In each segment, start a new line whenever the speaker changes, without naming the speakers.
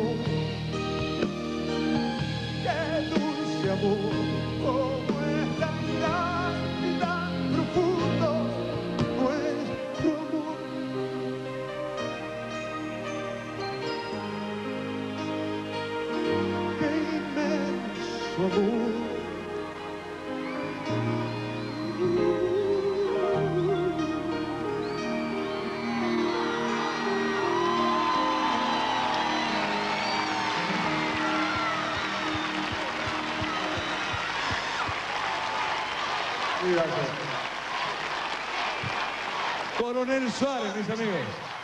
amor, qué dulce amor, como es tan grande y tan profundo nuestro amor. Qué inmenso amor.
Coronel Suárez, mis amigos.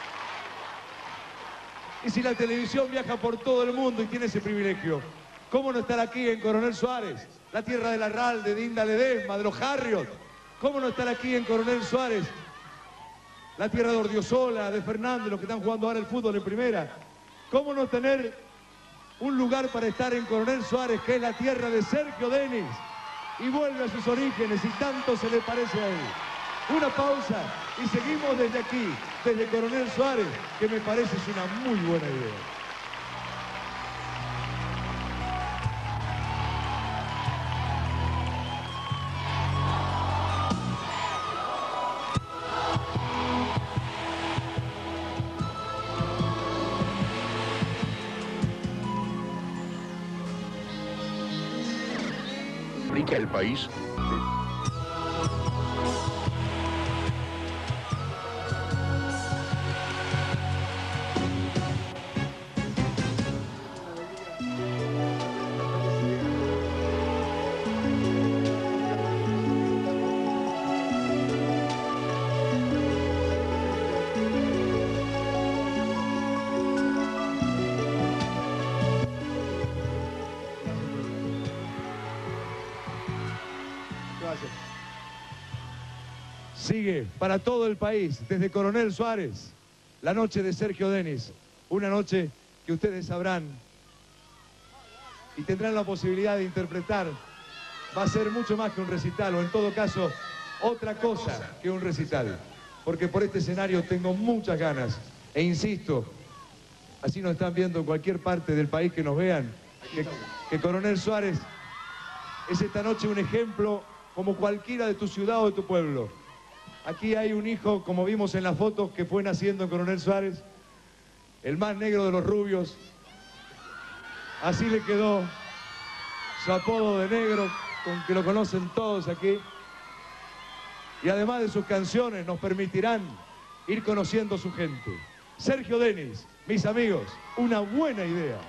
Y si la televisión viaja por todo el mundo y tiene ese privilegio, ¿cómo no estar aquí en Coronel Suárez? La tierra de Larralde, de Inda Ledesma, de los Harriot. ¿Cómo no estar aquí en Coronel Suárez? La tierra de Ordiosola, de Fernández, los que están jugando ahora el fútbol en primera. ¿Cómo no tener un lugar para estar en Coronel Suárez, que es la tierra de Sergio Denis? Y vuelve a sus orígenes y tanto se le parece a él. Una pausa y seguimos desde aquí, desde Coronel Suárez, que me parece es una muy buena idea.
¿Rica el país?
Sigue para todo el país, desde Coronel Suárez, la noche de Sergio Denis. Una noche que ustedes sabrán y tendrán la posibilidad de interpretar. Va a ser mucho más que un recital, o en todo caso, otra cosa que un recital. Porque por este escenario tengo muchas ganas. E insisto, así nos están viendo en cualquier parte del país que nos vean, que Coronel Suárez es esta noche un ejemplo como cualquiera de tu ciudad o de tu pueblo. Aquí hay un hijo, como vimos en las fotos, que fue naciendo en Coronel Suárez, el más negro de los rubios. Así le quedó su apodo de negro, con que lo conocen todos aquí. Y además de sus canciones, nos permitirán ir conociendo su gente. Sergio Denis, mis amigos, una buena idea.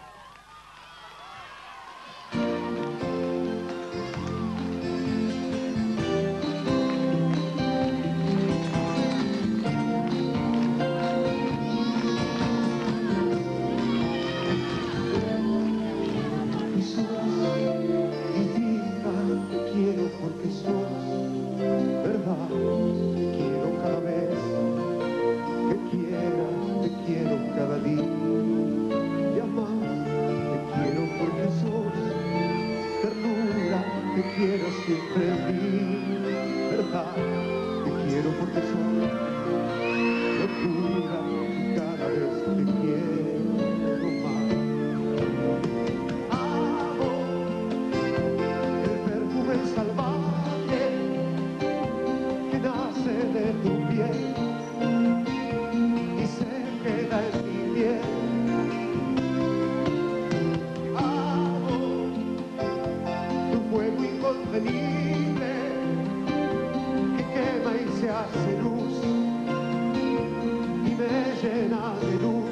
Siempre vi, verdad, te quiero porque soy locura, cada vez te quiero más. Amor, el perfume salvaje que nace de tu piel y se queda en mi piel. Amor, tu fuego incontenible que quema y se hace luz y me llena de luz.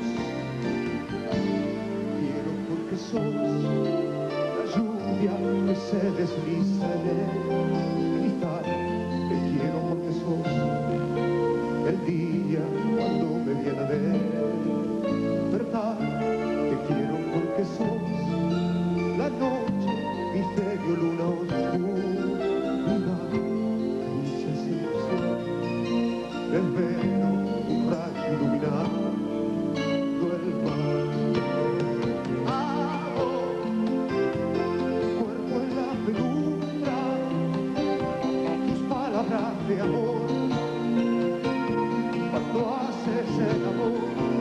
Quiero porque sos la lluvia que se desliza en el cristal. Te quiero porque sos el día cuando me viene a ver, verdad. Te quiero porque sos la noche, misterio, luna oscura, dulce seducción, el velo, un rayo iluminando el mar. Amor, cuerpo en la penumbra, tus palabras de amor, cuando haces el amor.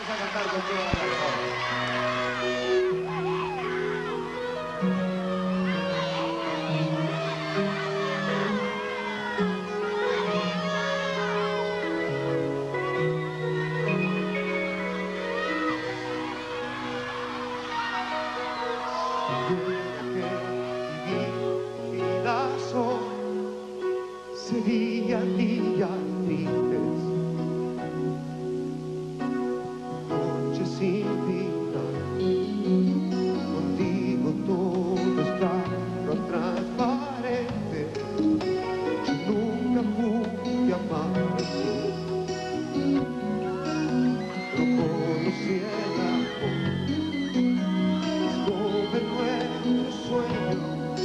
Vamos a cantar con toda la serían días tristes, noches sin final, contigo todo está tan transparente, yo nunca pude amar así, no conocí el amor, es joven nuestro sueño.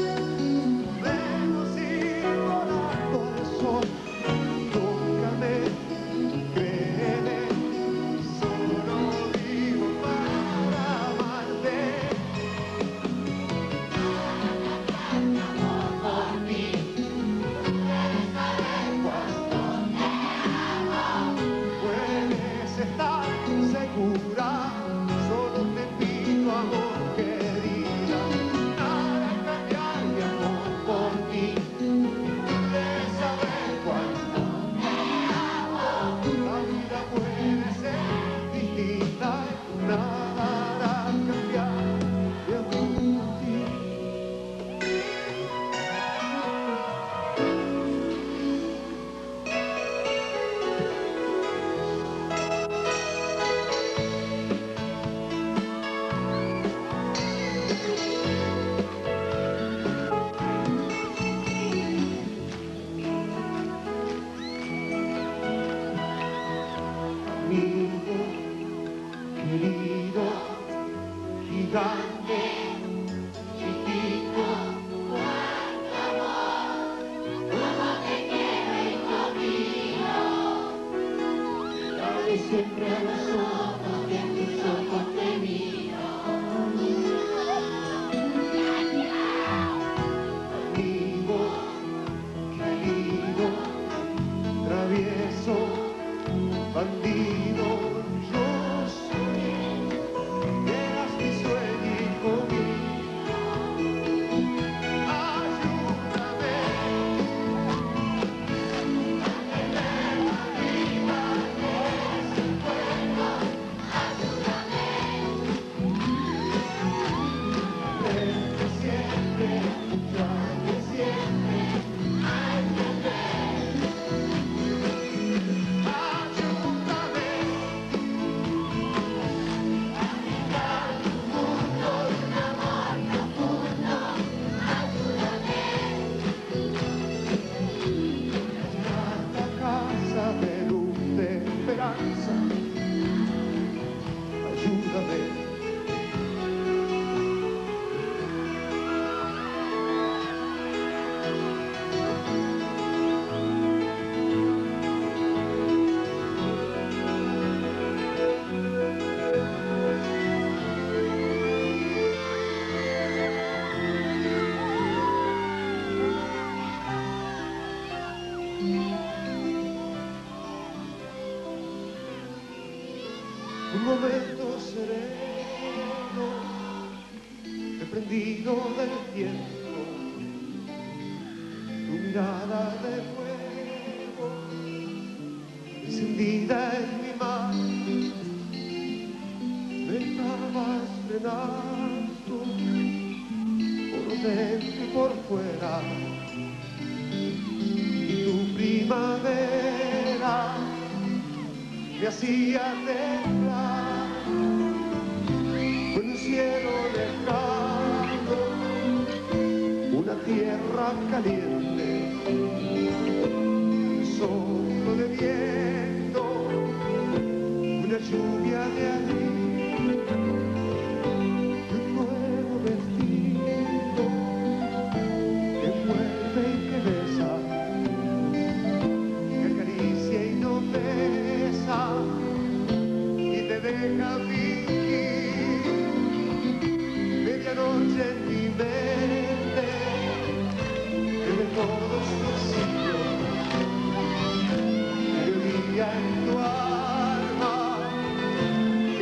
Querido, gigante, chiquito, cuánto amor, cómo te quiero, hijo mío. Dale siempre a los ojos que tus ojos te miro. Amigo, querido, travieso, bandido. Un momento sereno, desprendido del tiempo, tu mirada de fuego, encendida en mi mano, me estabas frenando por dentro y por fuera, y tu primavera me hacía temblar con un cielo lejano, una tierra caliente, un soplo de viento, una lluvia de abril, y un nuevo vestido que envuelve y que besa, que acaricia y no besa, y te deja fingir medianoche en mi mente, que de todos los siglos, mediodía en tu alma,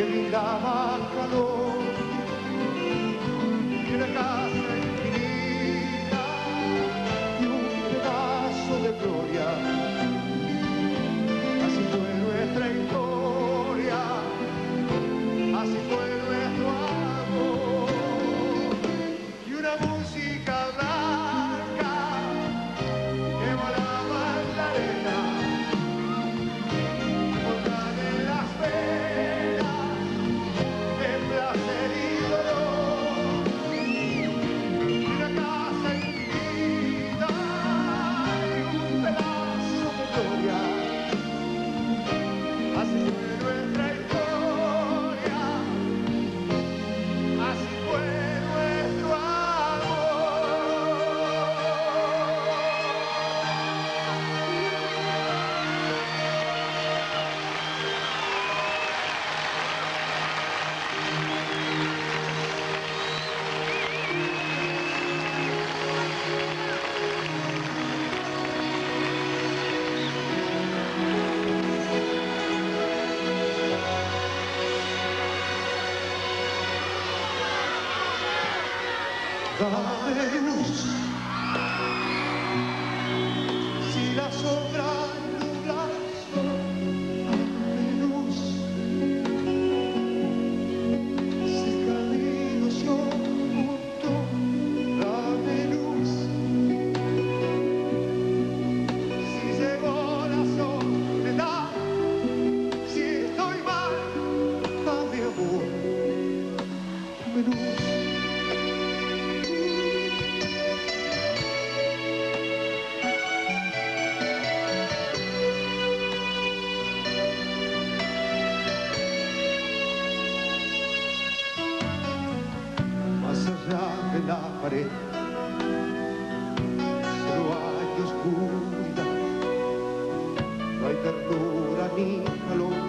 dame luz. Si la sombra nubla el sol, dame luz. Si el camino se ocultó, dame luz. Si llegó la soledad, si estoy mal, dame amor, dame luz. Más allá de la pared, solo hay oscuridad, no hay ternura ni calor,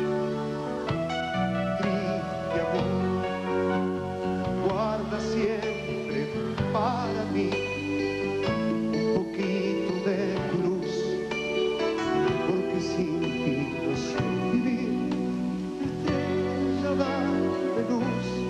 triste amor, guarda siempre para mí un poquito de tu luz, porque sin ti no sé vivir, estrella dame luz.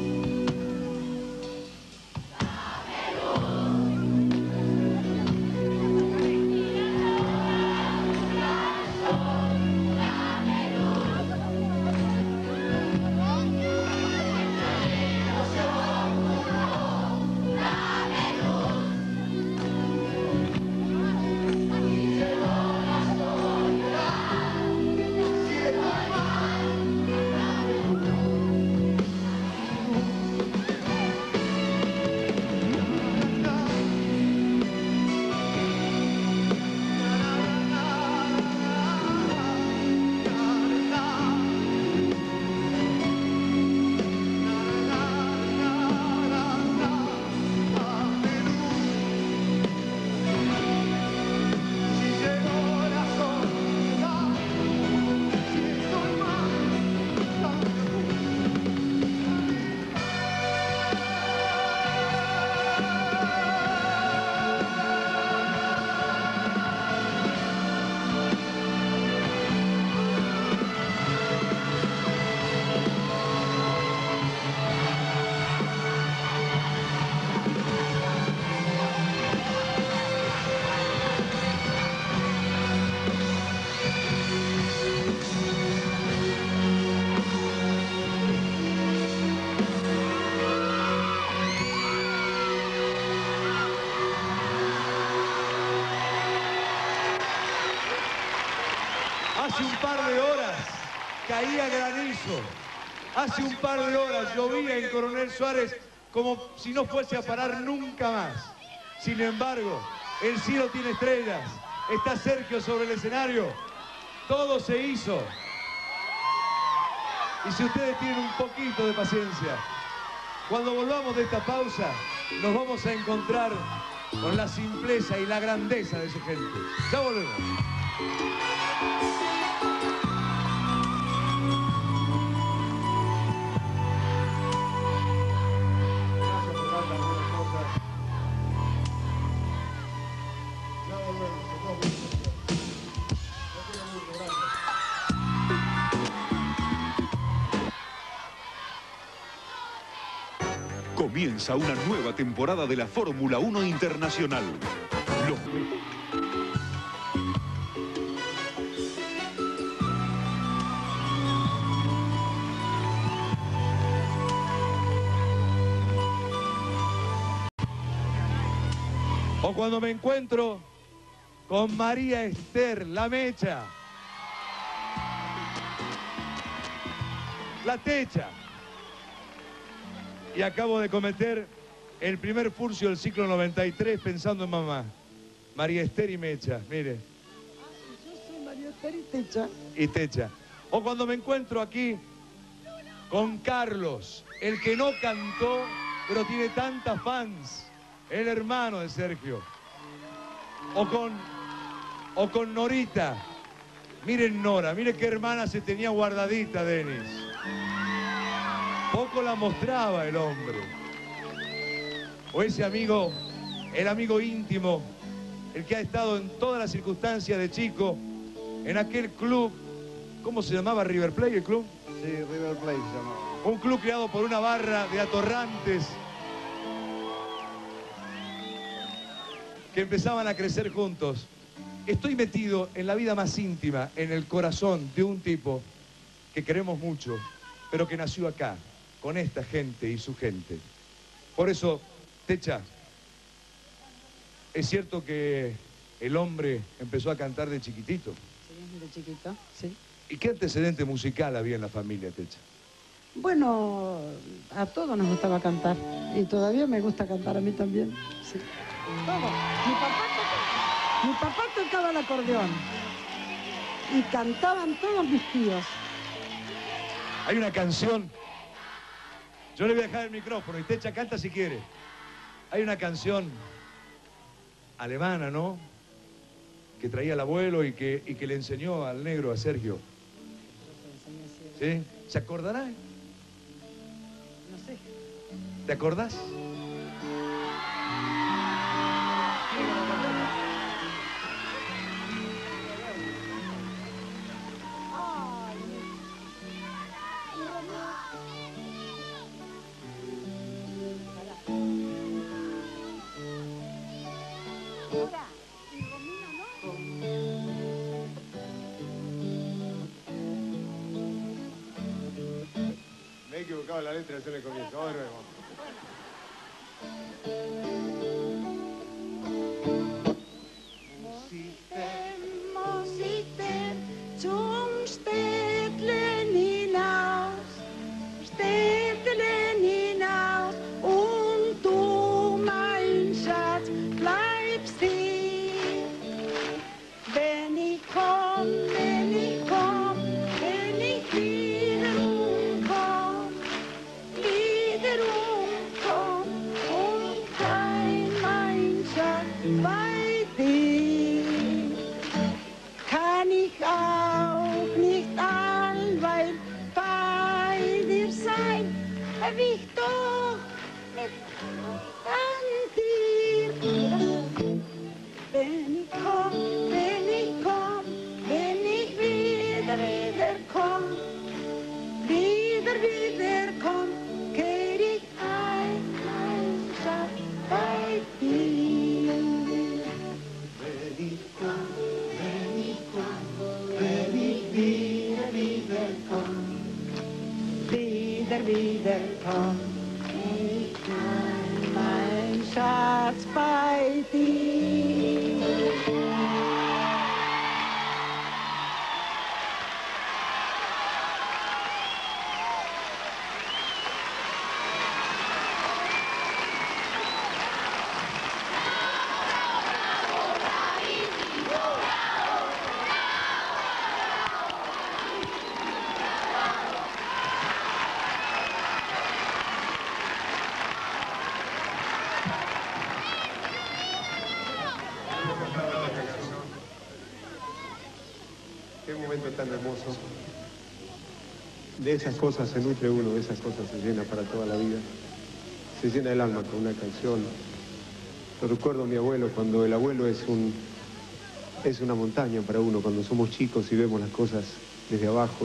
Hace un par de horas caía granizo. Hace un par de horas llovía en Coronel Suárez como si no fuese a parar nunca más. Sin embargo, el cielo tiene estrellas. Está Sergio sobre el escenario. Todo se hizo. Y si ustedes tienen un poquito de paciencia, cuando volvamos de esta pausa, nos vamos a encontrar con la simpleza y la grandeza de su gente. Ya volvemos.
Comienza una nueva temporada de la Fórmula 1 Internacional.
O cuando me encuentro con María Esther, la Mecha, la Techa. Y acabo de cometer el primer furcio del ciclo 93 pensando en mamá. María Esther y Mecha, mire.
Yo soy María Esther y Techa.
Y Techa. O cuando me encuentro aquí con Carlos, el que no cantó, pero tiene tantas fans, el hermano de Sergio. O con Norita. Miren Nora, miren qué hermana se tenía guardadita, Denis. Poco la mostraba el hombre. O ese amigo, el amigo íntimo, el que ha estado en todas las circunstancias de chico, en aquel club, ¿cómo se llamaba? ¿River Plate el club?
Sí, River Plate se llamaba.
Un club creado por una barra de atorrantes que empezaban a crecer juntos. Estoy metido en la vida más íntima, en el corazón de un tipo que queremos mucho, pero que nació acá, con esta gente y su gente. Por eso, Techa, es cierto que el hombre empezó a cantar de chiquitito.
Sí, de chiquito, sí.
¿Y qué antecedente musical había en la familia, Techa?
Bueno, a todos nos gustaba cantar. Y todavía me gusta cantar a mí también. Sí. Todo. Mi papá tocaba el acordeón. Y cantaban todos mis tíos.
Hay una canción, yo le voy a dejar el micrófono y Techa canta si quiere. Hay una canción alemana, ¿no? Que traía el abuelo y que le enseñó al negro, a Sergio. ¿Sí? ¿Se acordará?
No sé.
¿Te acordás?
Me he equivocado en la letra, eso le comienzo. Ahora de nuevo.
Musik zum Städtlen hinaus, Städtlen hinaus, und du, mein Schatz, bleibst hier. Wenn ich komm, wenn ich komm, wenn ich wiederum komm, und kein mein Schatz bei dir. Kann ich auch nicht allweil bei dir sein, wie ich doch mit an dir. Wenn ich komm, wenn ich komm, wenn ich wieder komm, wieder komm, kehr ich ein, mein Schatz, bei dir.
Wenn ich komm, wenn ich wieder komm,
Wieder komm, ich kann mein Schatz bei dir.
Qué momento tan hermoso. De esas cosas se nutre uno, de esas cosas se llena para toda la vida. Se llena el alma con una canción. Lo recuerdo a mi abuelo, cuando el abuelo es una montaña para uno, cuando somos chicos y vemos las cosas desde abajo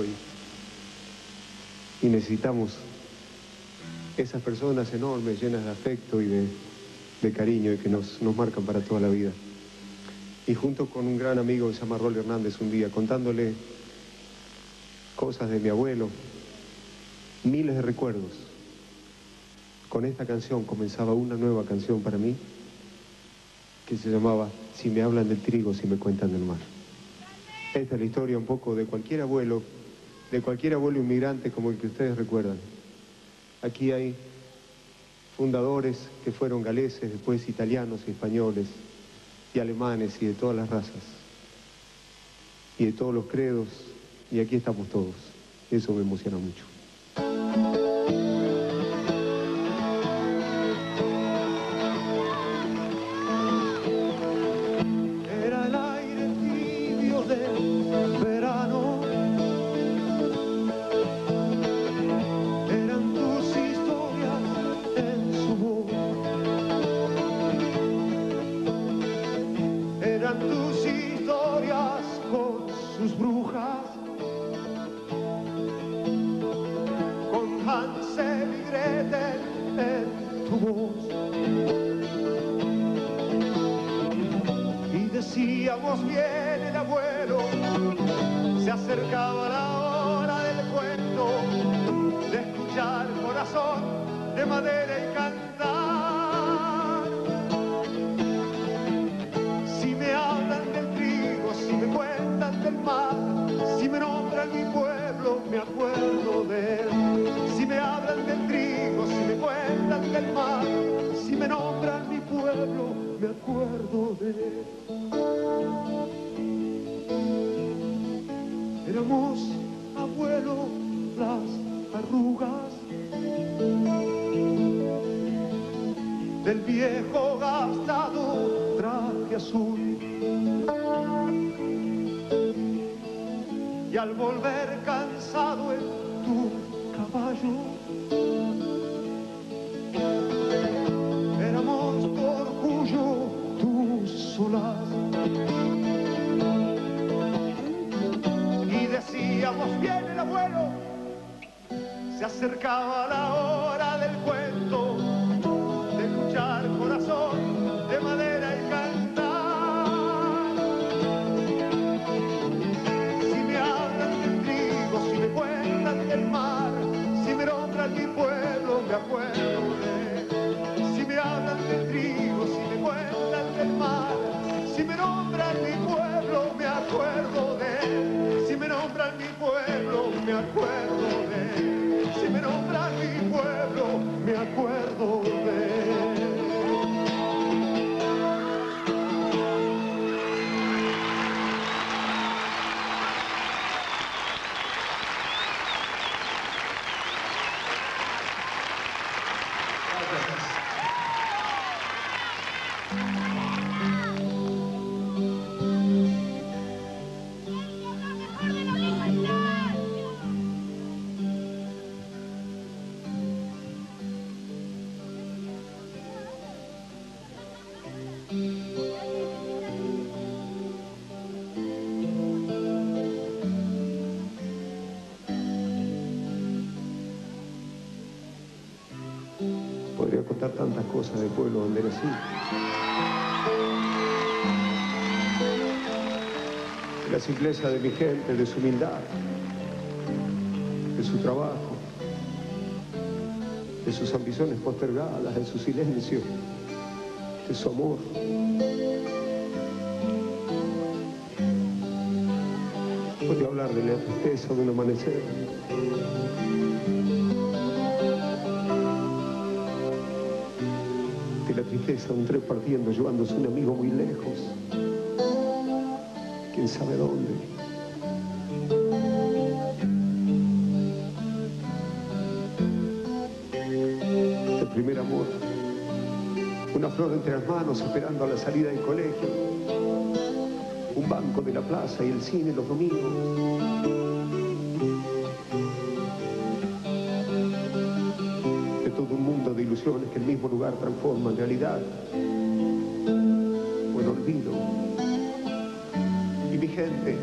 y necesitamos esas personas enormes, llenas de afecto y de cariño y que nos marcan para toda la vida. Y junto con un gran amigo que se llama Rolly Hernández un día, contándole cosas de mi abuelo, miles de recuerdos. Con esta canción comenzaba una nueva canción para mí, que se llamaba Si me hablan del trigo, si me cuentan del mar. Esta es la historia un poco de cualquier abuelo inmigrante como el que ustedes recuerdan. Aquí hay fundadores que fueron galeses, después italianos y españoles, y alemanes y de todas las razas, y de todos los credos, y aquí estamos todos. Y eso me emociona mucho.
era el aire tibio del verano, eran tus historias en su voz, eran tus historias con sus brujas, con Hansel y Gretel en tu voz.
decíamos bien el abuelo, se acercaba la hora del cuento, de escuchar corazón de madera y cantar. Si me hablan del trigo, si me cuentan del mar, si me nombran mi pueblo, me acuerdo de él. Si me hablan del trigo, si me cuentan del mar, si me nombran mi pueblo, me acuerdo de él. Éramos, abuelo, las arrugas del viejo gastado traje azul. Y al volver cansado en tu caballo, éramos tu orgullo, tu solaz. Y decíamos bien el abuelo, se acercaba la hora del cuento, de luchar corazón de madera y cantar. Si me hablan del trigo, si me cuentan del mar, si me nombran mi pueblo, me acuerdo de él. Si me hablan del trigo, si me cuentan del mar, si me nombran mi pueblo, me acuerdo de él. Si me nombran mi pueblo, me acuerdo de él. Si me nombran mi pueblo, me acuerdo de él. Podría contar tantas cosas del pueblo donde nací. De la simpleza de mi gente, de su humildad, de su trabajo, de sus ambiciones postergadas, de su silencio, de su amor. Podría hablar de la tristeza de un amanecer, la tristeza de un tren partiendo, llevándose un amigo muy lejos, quién sabe dónde. El primer amor, una flor entre las manos esperando a la salida del colegio, un banco de la plaza y el cine los domingos. Que el mismo lugar transforma en realidad o en olvido. Y mi gente,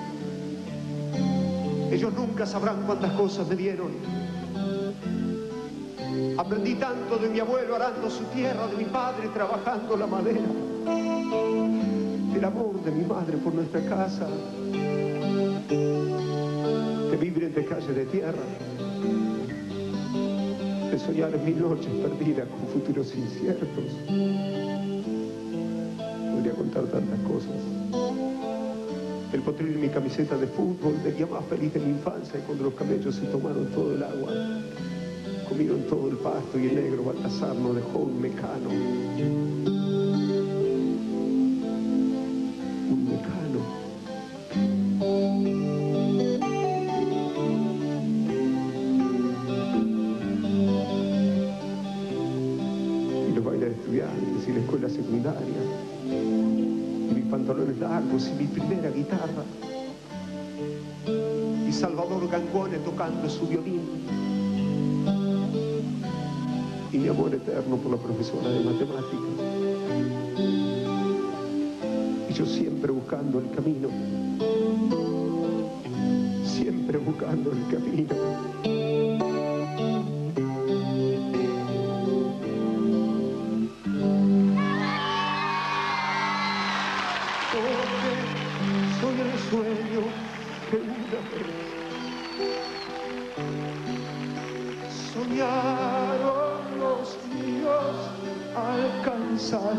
ellos nunca sabrán cuántas cosas me dieron. Aprendí tanto de mi abuelo arando su tierra, de mi padre trabajando la madera, del amor de mi madre por nuestra casa, de vivir entre calles de tierra, de soñar en mis noches perdidas con futuros inciertos. Podría contar tantas cosas. El potril de mi camiseta de fútbol, del día más feliz de mi infancia, cuando los camellos se tomaron todo el agua, comieron todo el pasto y el negro Baltasar nos dejó un mecano. Un mecano. Estudiantes y la escuela secundaria, y mis pantalones largos y mi primera guitarra, y Salvador Gangone tocando su violín, y mi amor eterno por la profesora de matemáticas, y yo siempre buscando el camino, siempre buscando el camino. porque soy el sueño que una vez soñaron los míos alcanzar.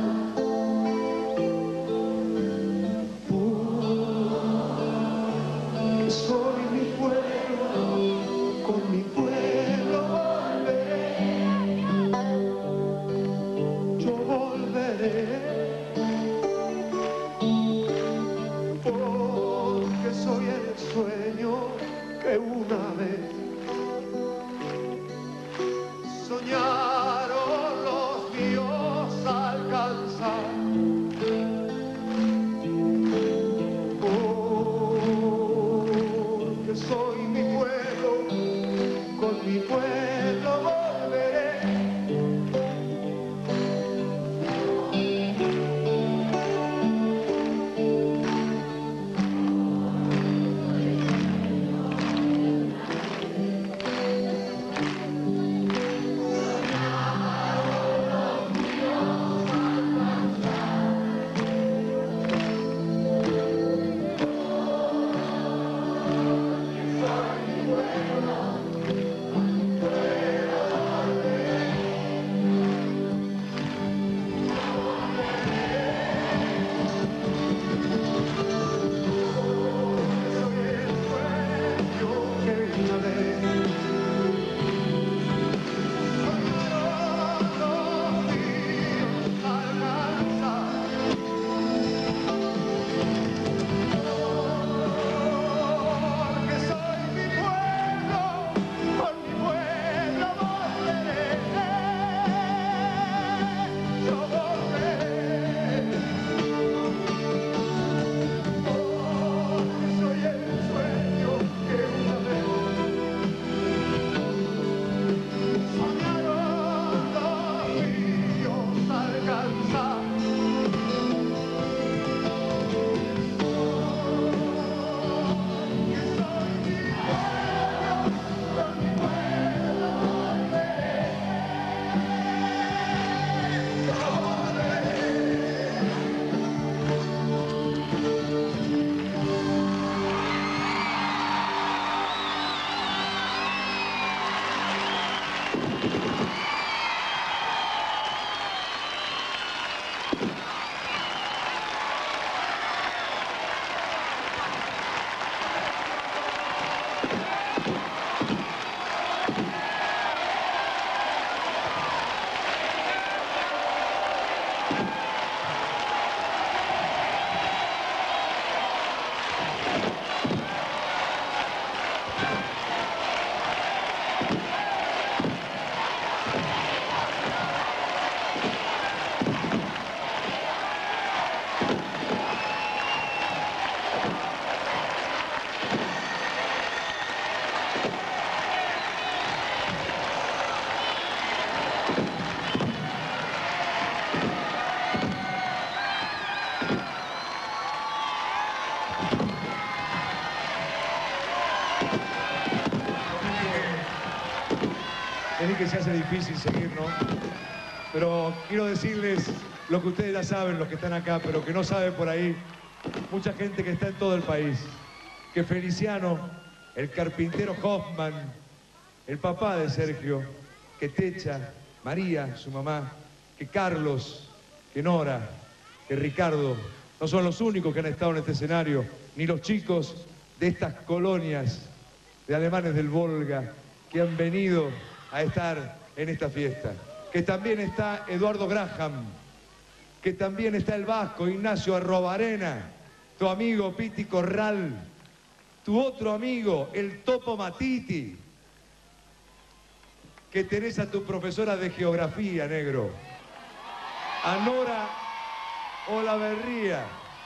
Porque soy mi pueblo, con mi pueblo volveré. Yo volveré. Porque soy el sueño que una vez soñaron los míos alcanzar. Porque soy mi pueblo, con mi pueblo volveré.
Es que se hace difícil seguir, ¿no? Pero quiero decirles lo que ustedes ya saben, los que están acá, pero que no saben por ahí, mucha gente que está en todo el país, que Feliciano, el carpintero Hoffman, el papá de Sergio, que Techa, María, su mamá, que Carlos, que Nora, que Ricardo, no son los únicos que han estado en este escenario, ni los chicos de estas colonias de alemanes del Volga que han venido a estar en esta fiesta. Que también está Eduardo Graham, que también está el vasco Ignacio Arrobarena, tu amigo Piti Corral, tu otro amigo, el Topo Matiti, que tenés a tu profesora de geografía, negro, a Nora Olaverría,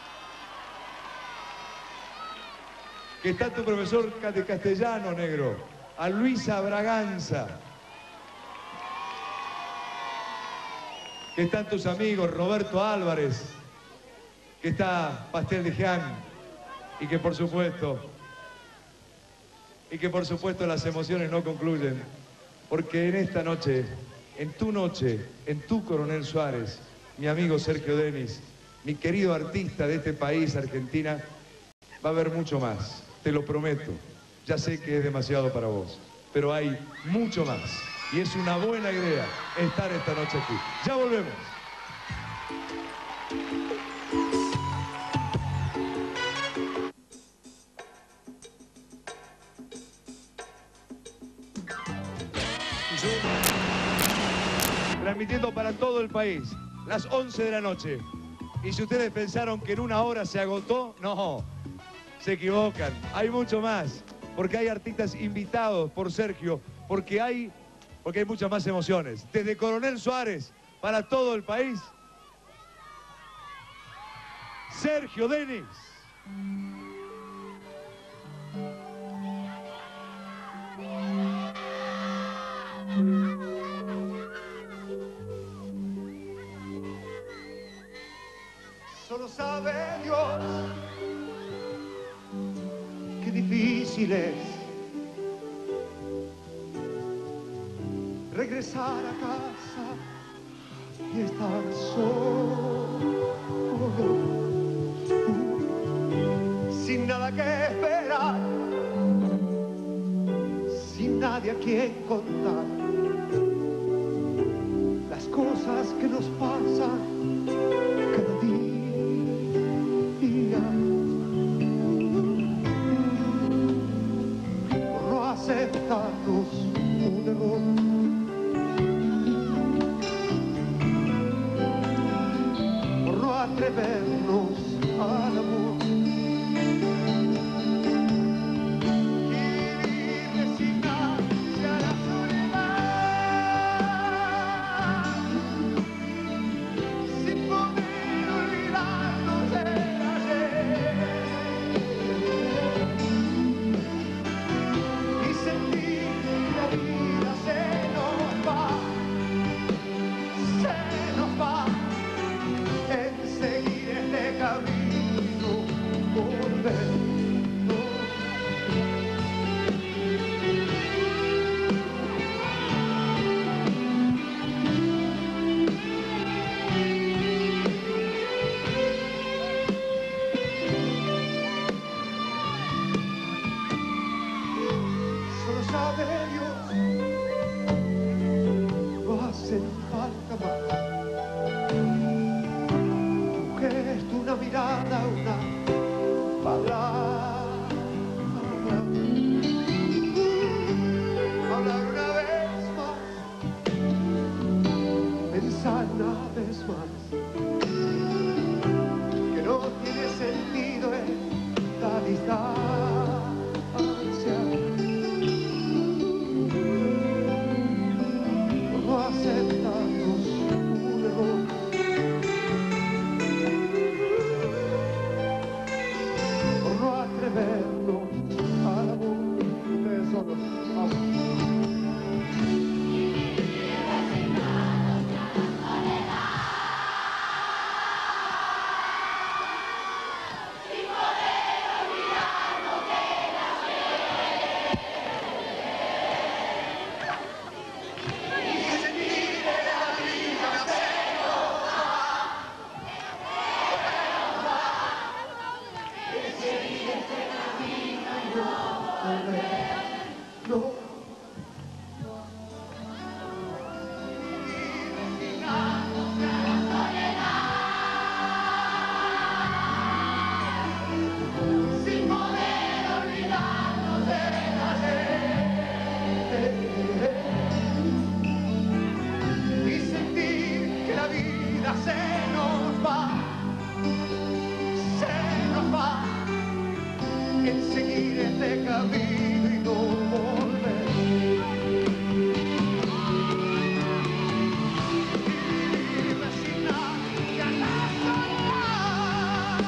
que está tu profesor de castellano, negro, a Luisa Braganza, que están tus amigos Roberto Álvarez, que está Pastel de Jean, y que por supuesto las emociones no concluyen, porque en esta noche, en tu Coronel Suárez, mi amigo Sergio Denis, mi querido artista de este país, Argentina, va a haber mucho más, te lo prometo. Ya sé que es demasiado para vos, pero hay mucho más. Y es una buena idea estar esta noche aquí. Ya volvemos. Transmitiendo para todo el país, las 11 de la noche. Y si ustedes pensaron que en una hora se agotó, no, se equivocan. Hay mucho más, porque hay artistas invitados por Sergio, porque hay muchas más emociones. Desde Coronel Suárez para todo el país, Sergio Denis.
Solo sabe Dios qué difícil es regresar a casa y estar solo, sin nada que esperar, sin nadie a quien contar las cosas que nos pasan cada día. Por no aceptarnos un error, por no atrevernos al amor y resignarse a la soledad, sin poder olvidarnos del ayer y sentir que la vida se nos va en seguir este camino, volver. Solo sabe Dios, no hacen falta más. Tu gesto, una mirada, una palabra. Hablar una vez más, pensar una vez más, que no tiene sentido esta distancia. Por no aceptarnos un error, por no atrevernos al amor. Ustedes solos, vamos. No. Sin poder olvidarnos del ayer y sentir que la vida se nos va en seguir este camino y no volver. Y resignarse a la soledad,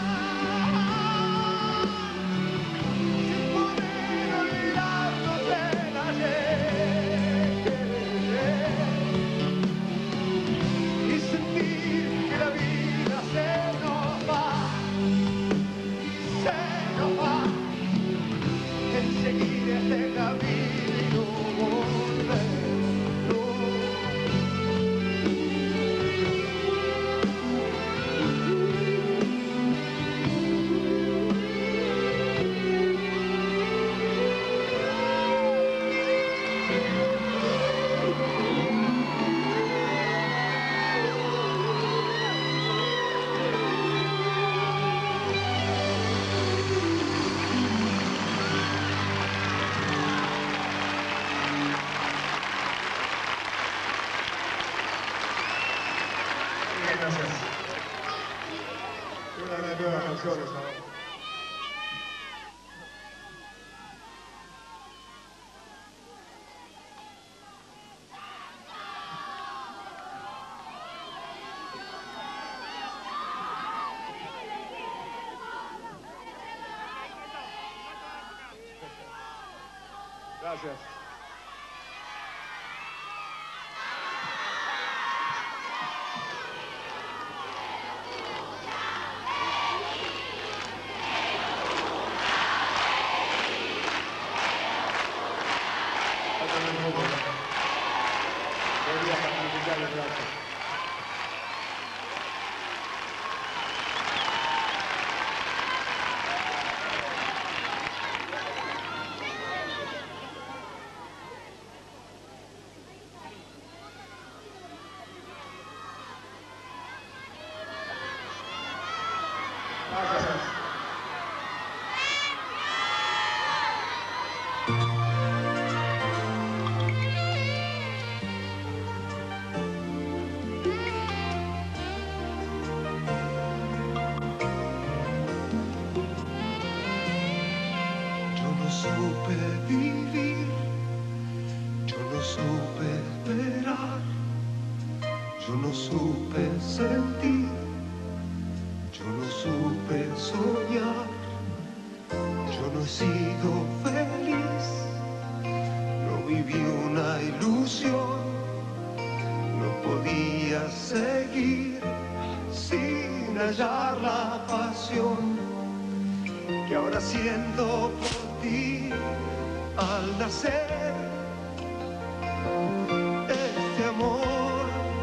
sin poder olvidarnos del ayer y sentir que la vida se nos va en seguir
canciones ahora. Gracias.
Yo no supe vivir, yo no supe esperar, yo no supe sentir, yo no supe soñar, yo no he sido feliz, no viví una ilusión, no podía seguir sin hallar la pasión que ahora siento por ti al nacer. Este amor,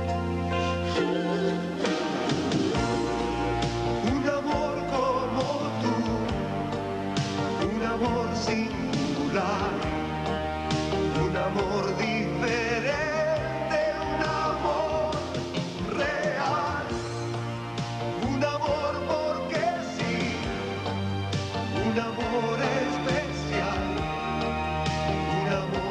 un amor como tú, un amor singular, un amor diferente, un amor real, un amor porque sí, un amor especial, un amor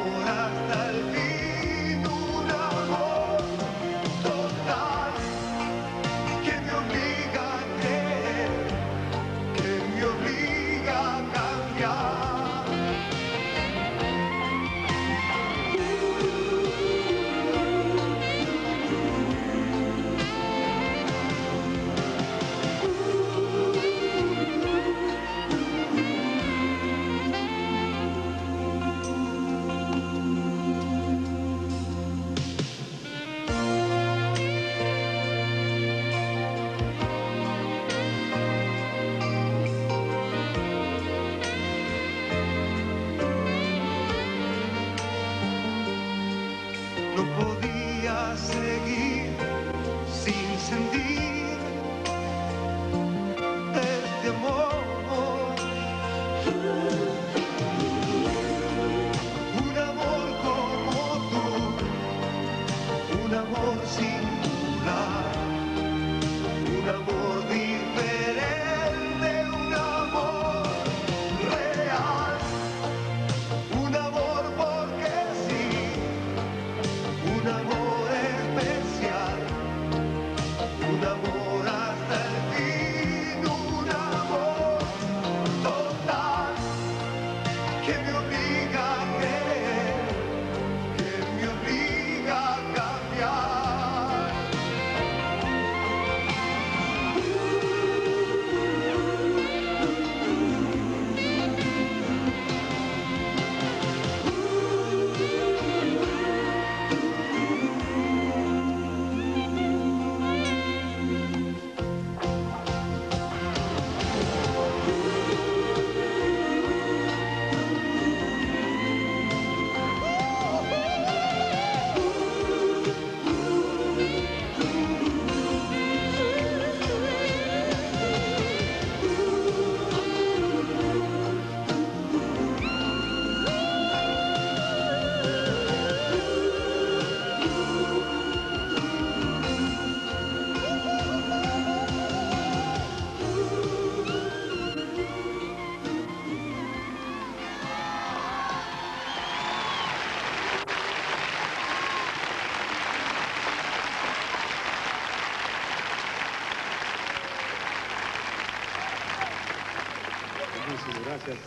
Muchísimas gracias.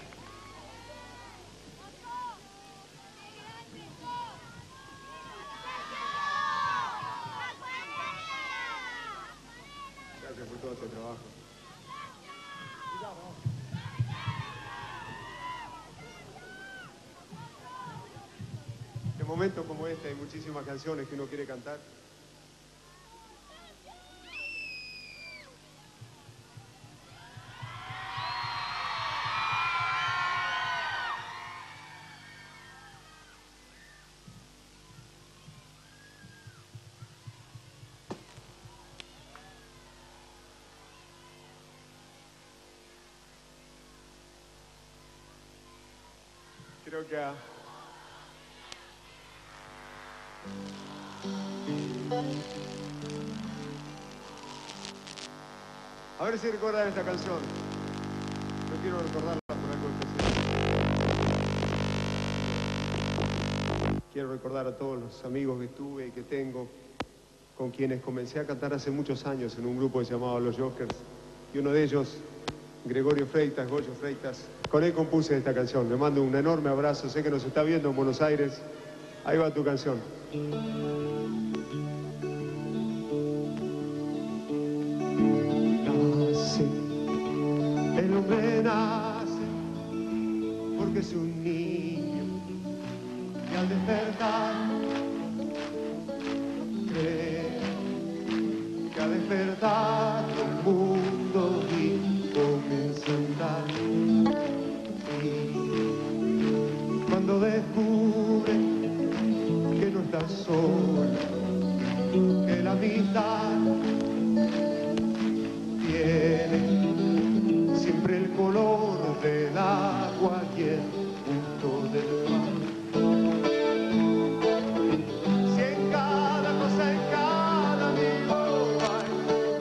Gracias por todo este trabajo. En momentos como este hay muchísimas canciones que uno quiere cantar. Creo que a ver si recuerdan esta canción. Yo quiero recordarla por algo especial. Quiero recordar a todos los amigos que tuve y que tengo, con quienes comencé a cantar hace muchos años en un grupo que se llamaba Los Jokers. Y uno de ellos, Gregorio Freitas, Goyo Freitas, con él compuse esta canción. Le mando un enorme abrazo, sé que nos está viendo en Buenos Aires. Ahí va tu canción. Nace, el hombre nace, porque es un niño, y al despertar, cree que al despertar el mundo comienza a andar. Y cuando descubre que no está sola, que la amistad tiene siempre el color del agua y el gusto del mar. Si en cada cosa, en cada amigo hay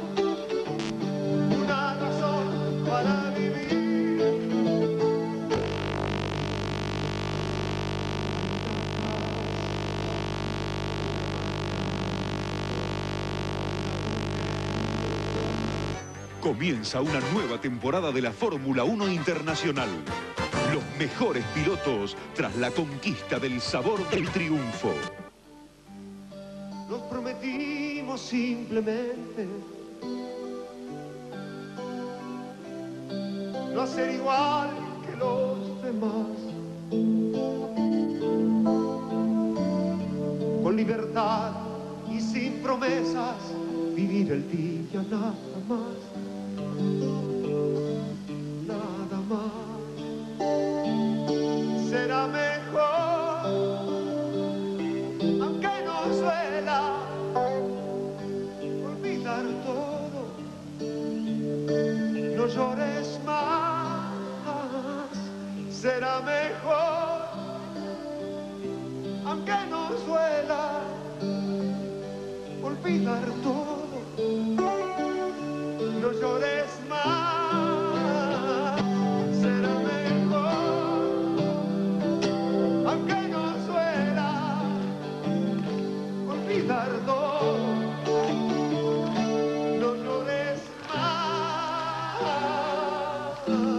una razón para vivir.
Comienza una nueva temporada de la Fórmula 1 Internacional. Los mejores pilotos tras la conquista del sabor del triunfo.
Nos prometimos simplemente no hacer igual que los demás. Con libertad y sin promesas, vivir el día nada más. Nada más. Será mejor, aunque nos duela, olvidar todo. No llores más. Será mejor, aunque nos duela, olvidar todo. No llores más, será mejor, aunque nos duela, olvidar todo. No llores más.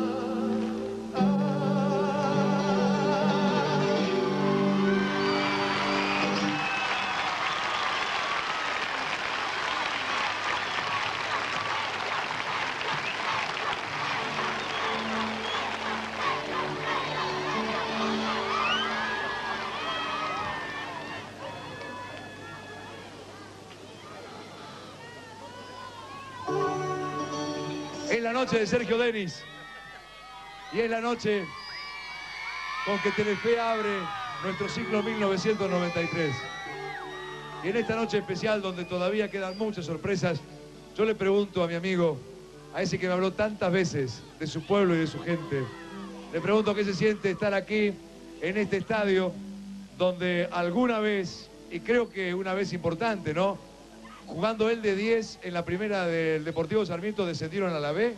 Es la noche de Sergio Denis y es la noche con que Telefe abre nuestro ciclo 1993. Y en esta noche especial, donde todavía quedan muchas sorpresas, yo le pregunto a mi amigo, a ese que me habló tantas veces de su pueblo y de su gente, le pregunto qué se siente estar aquí, en este estadio, donde alguna vez, y creo que una vez importante, ¿no?, jugando él de 10 en la primera del Deportivo Sarmiento, descendieron a la B.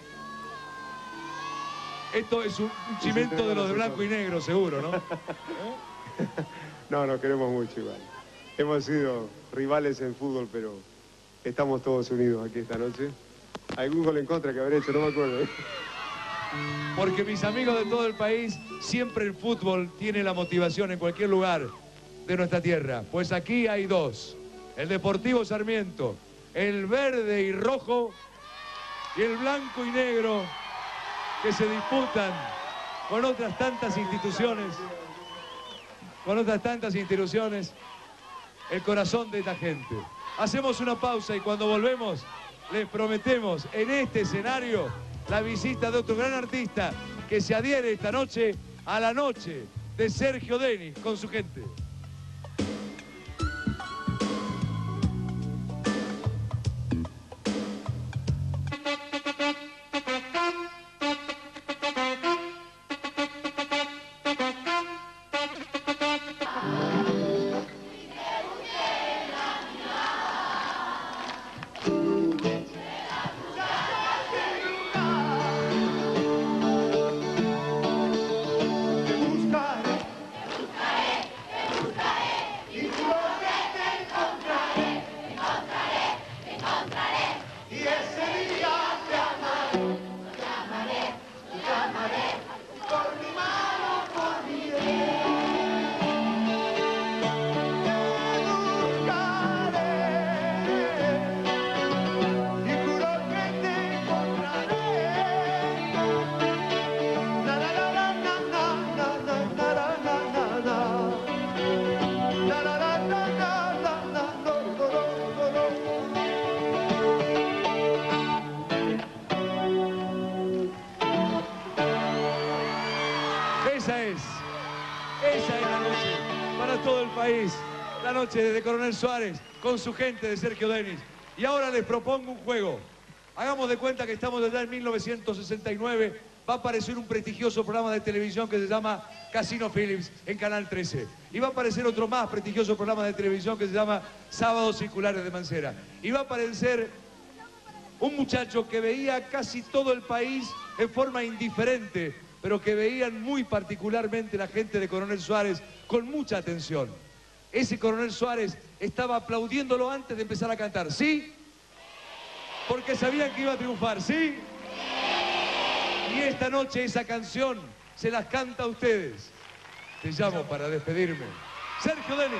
Esto es un chimento de los de blanco y negro, seguro, ¿no?
No, nos queremos mucho igual. Hemos sido rivales en fútbol, pero estamos todos unidos aquí esta noche. Algún gol en contra que habré hecho, no me acuerdo.
Porque mis amigos de todo el país, siempre el fútbol tiene la motivación en cualquier lugar de nuestra tierra. Pues aquí hay dos. El Deportivo Sarmiento, el verde y rojo, y el blanco y negro, que se disputan con otras tantas instituciones, el corazón de esta gente. Hacemos una pausa y cuando volvemos les prometemos en este escenario la visita de otro gran artista que se adhiere esta noche a la noche de Sergio Denis con su gente. Esa es la noche para todo el país, la noche de Coronel Suárez con su gente de Sergio Denis. Y ahora les propongo un juego. Hagamos de cuenta que estamos allá en 1969, va a aparecer un prestigioso programa de televisión que se llama Casino Phillips en Canal 13. Y va a aparecer otro más prestigioso programa de televisión que se llama Sábados Circulares de Mancera. Y va a aparecer un muchacho que veía casi todo el país en forma indiferente, pero que veían muy particularmente la gente de Coronel Suárez con mucha atención. Ese Coronel Suárez estaba aplaudiéndolo antes de empezar a cantar, ¿sí? Porque sabían que iba a triunfar, ¿sí? Y esta noche esa canción se las canta a ustedes. Te llamo para despedirme. Sergio Denis.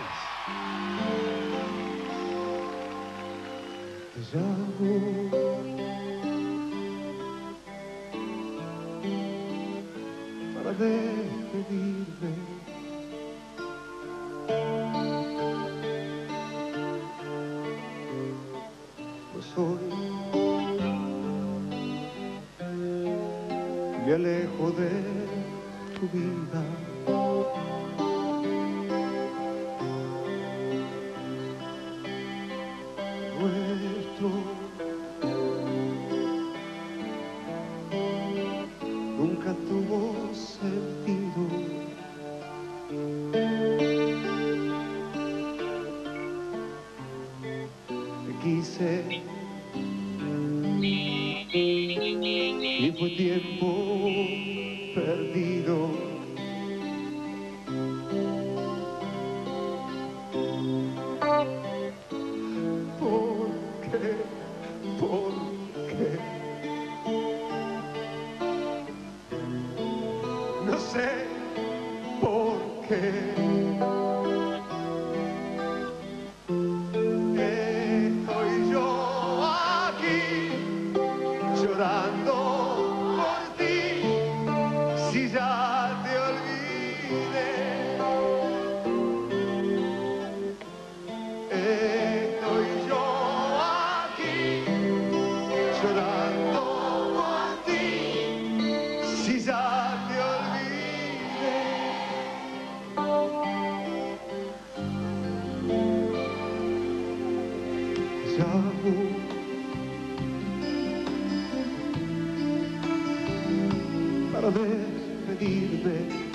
Te llamo para despedirme. Pues hoy me alejo de tu vida. Nuestro nunca tuvo sentido. Te quise y fue tiempo perdido. ¿Por qué? No sé por qué. Estoy yo aquí llorando por ti, si ya te olvidé. Estoy yo aquí llorando por ti, si ya te olvidé. Te llamo para despedirme.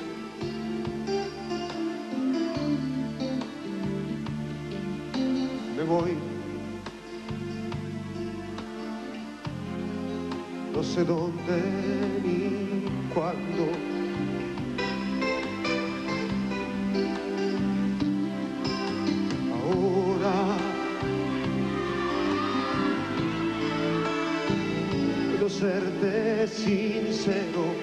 Me voy, no sé dónde ni cuándo. Ahora quiero serte sincero.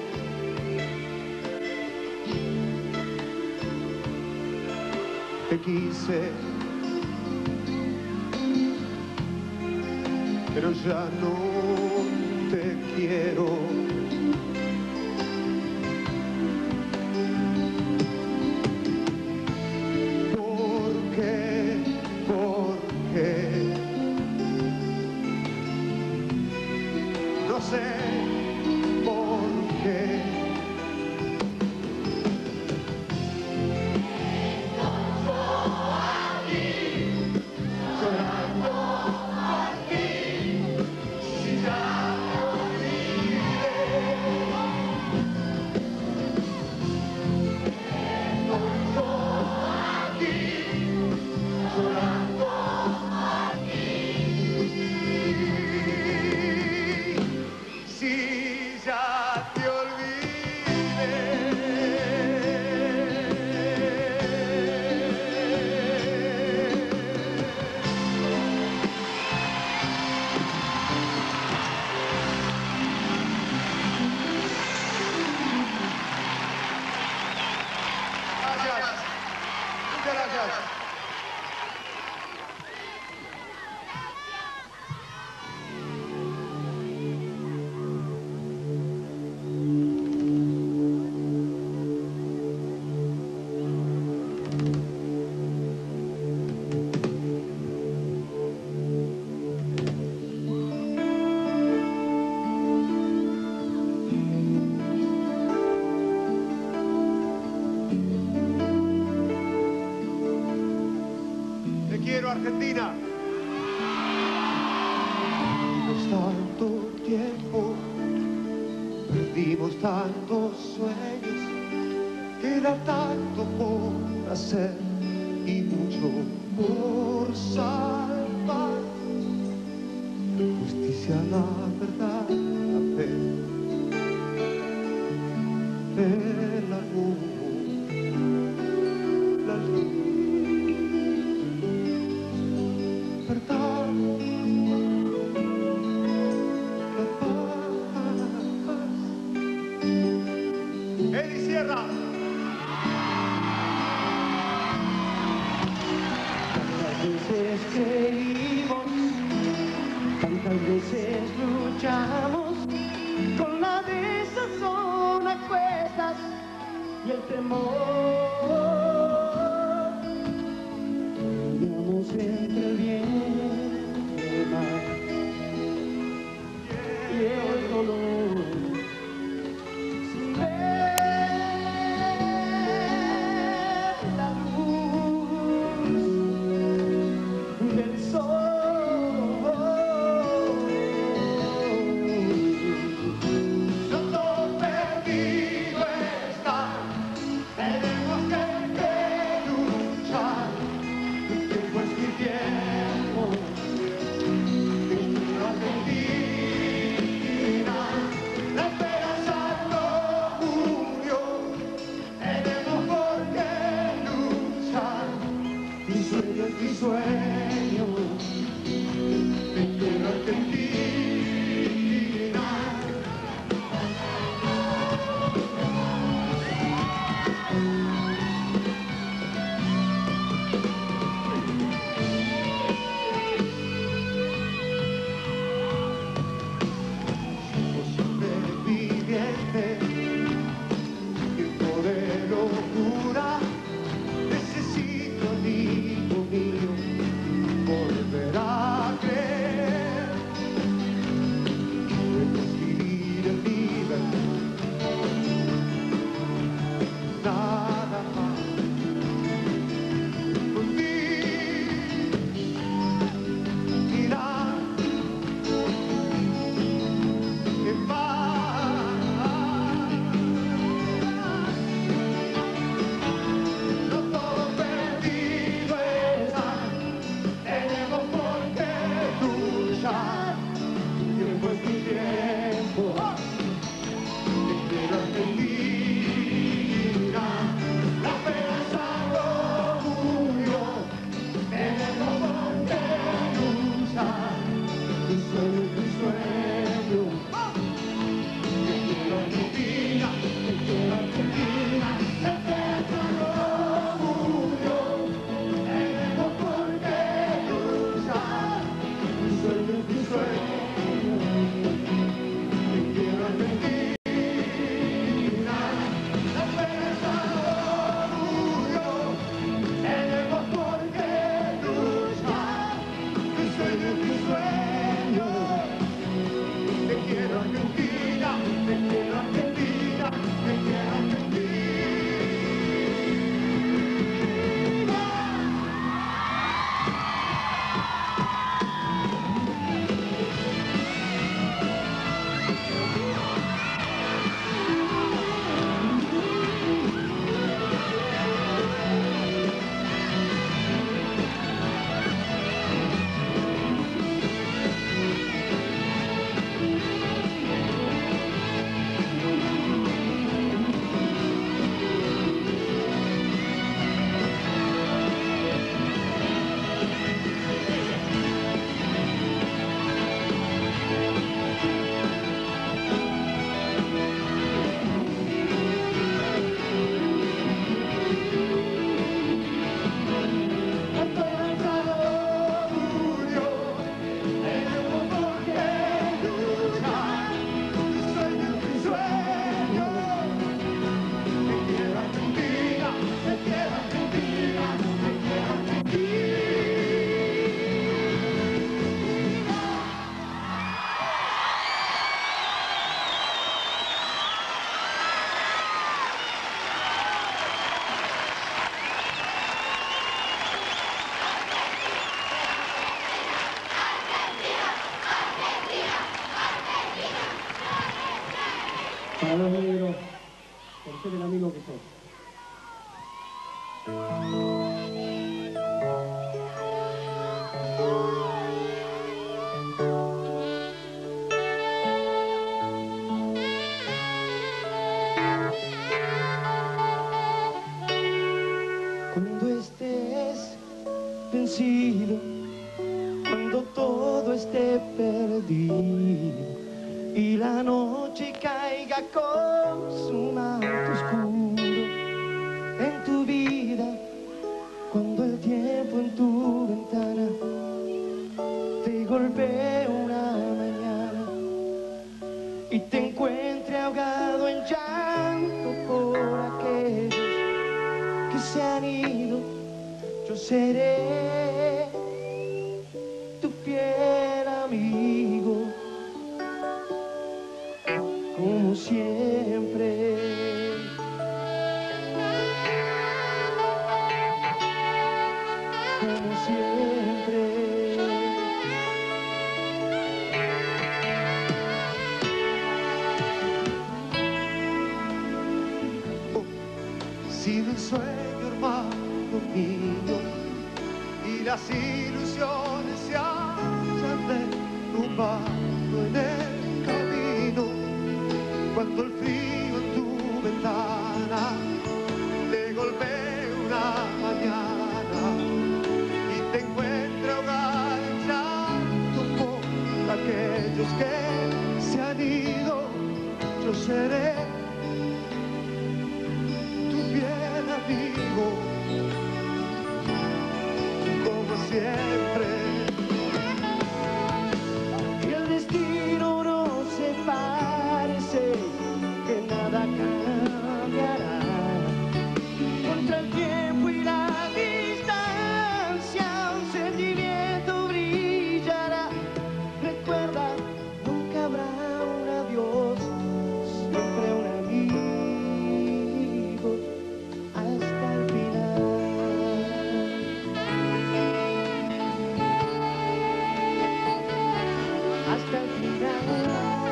te quise, pero ya no te quiero. ¿Por qué? ¿Por qué? No sé por qué. Si ya te olvidé. Gracias. Muchas gracias. Te quiero, Argentina. Perdimos tanto tiempo, perdimos tantos sueños, queda tanto por hacer y mucho por salvar. Justicia, la verdad, la fe, el amor, la luz. Eddie Sierra.
Tantas veces creímos, tantas veces luchamos, con la desazón a cuestas y el temor. Cambiamos entre el bien y el mal, y el dolor. Sin ver la luz del sol.
No todo perdido está, tenemos que luchar. El tiempo es mi tiempo, en Argentina. La esperanza no murió, tenemos por qué luchar. Mi sueño es mi sueño, te quiero, Argentina. Sobreviviente, tiempo de locura, necesito, amigo mío, volver a creer. Debemos vivir en libertad, nada más. Mira, en paz. No todo perdido está, tenemos por qué luchar. Tiempo es mi tiempo, te quiero, Argentina. La esperanza no murió, tenemos por qué luchar. Tu sueño es mi sueño. Te quiero, Argentina, te quiero, Argentina. La esperanza no murió,
Para los negros, por ser el amigo que sos.
Cuando estés vencido, cuando todo esté perdido y la noche caiga con su manto oscuro en tu vida, cuando el tiempo en tu ventana te golpee una mañana y te encuentre ahogado en llanto por aquellos que se han ido, yo seré tu fiel amigo, como siempre. Como siempre.
Sin un sueño, hermano mío, y las ilusiones se hayan derrumbado en el camino, cuando el frío en tu ventana te golpee una mañana y te encuentre ahogado en llanto por aquellos que se han ido, yo seré fiel amigo, como siempre.
Y el destino no se parece, que nada cambiará. Contra el tiempo y la distancia, un sentimiento brillará. Recuerda, nunca habrá un adiós, siempre un amigo. Hasta el final, hasta el final.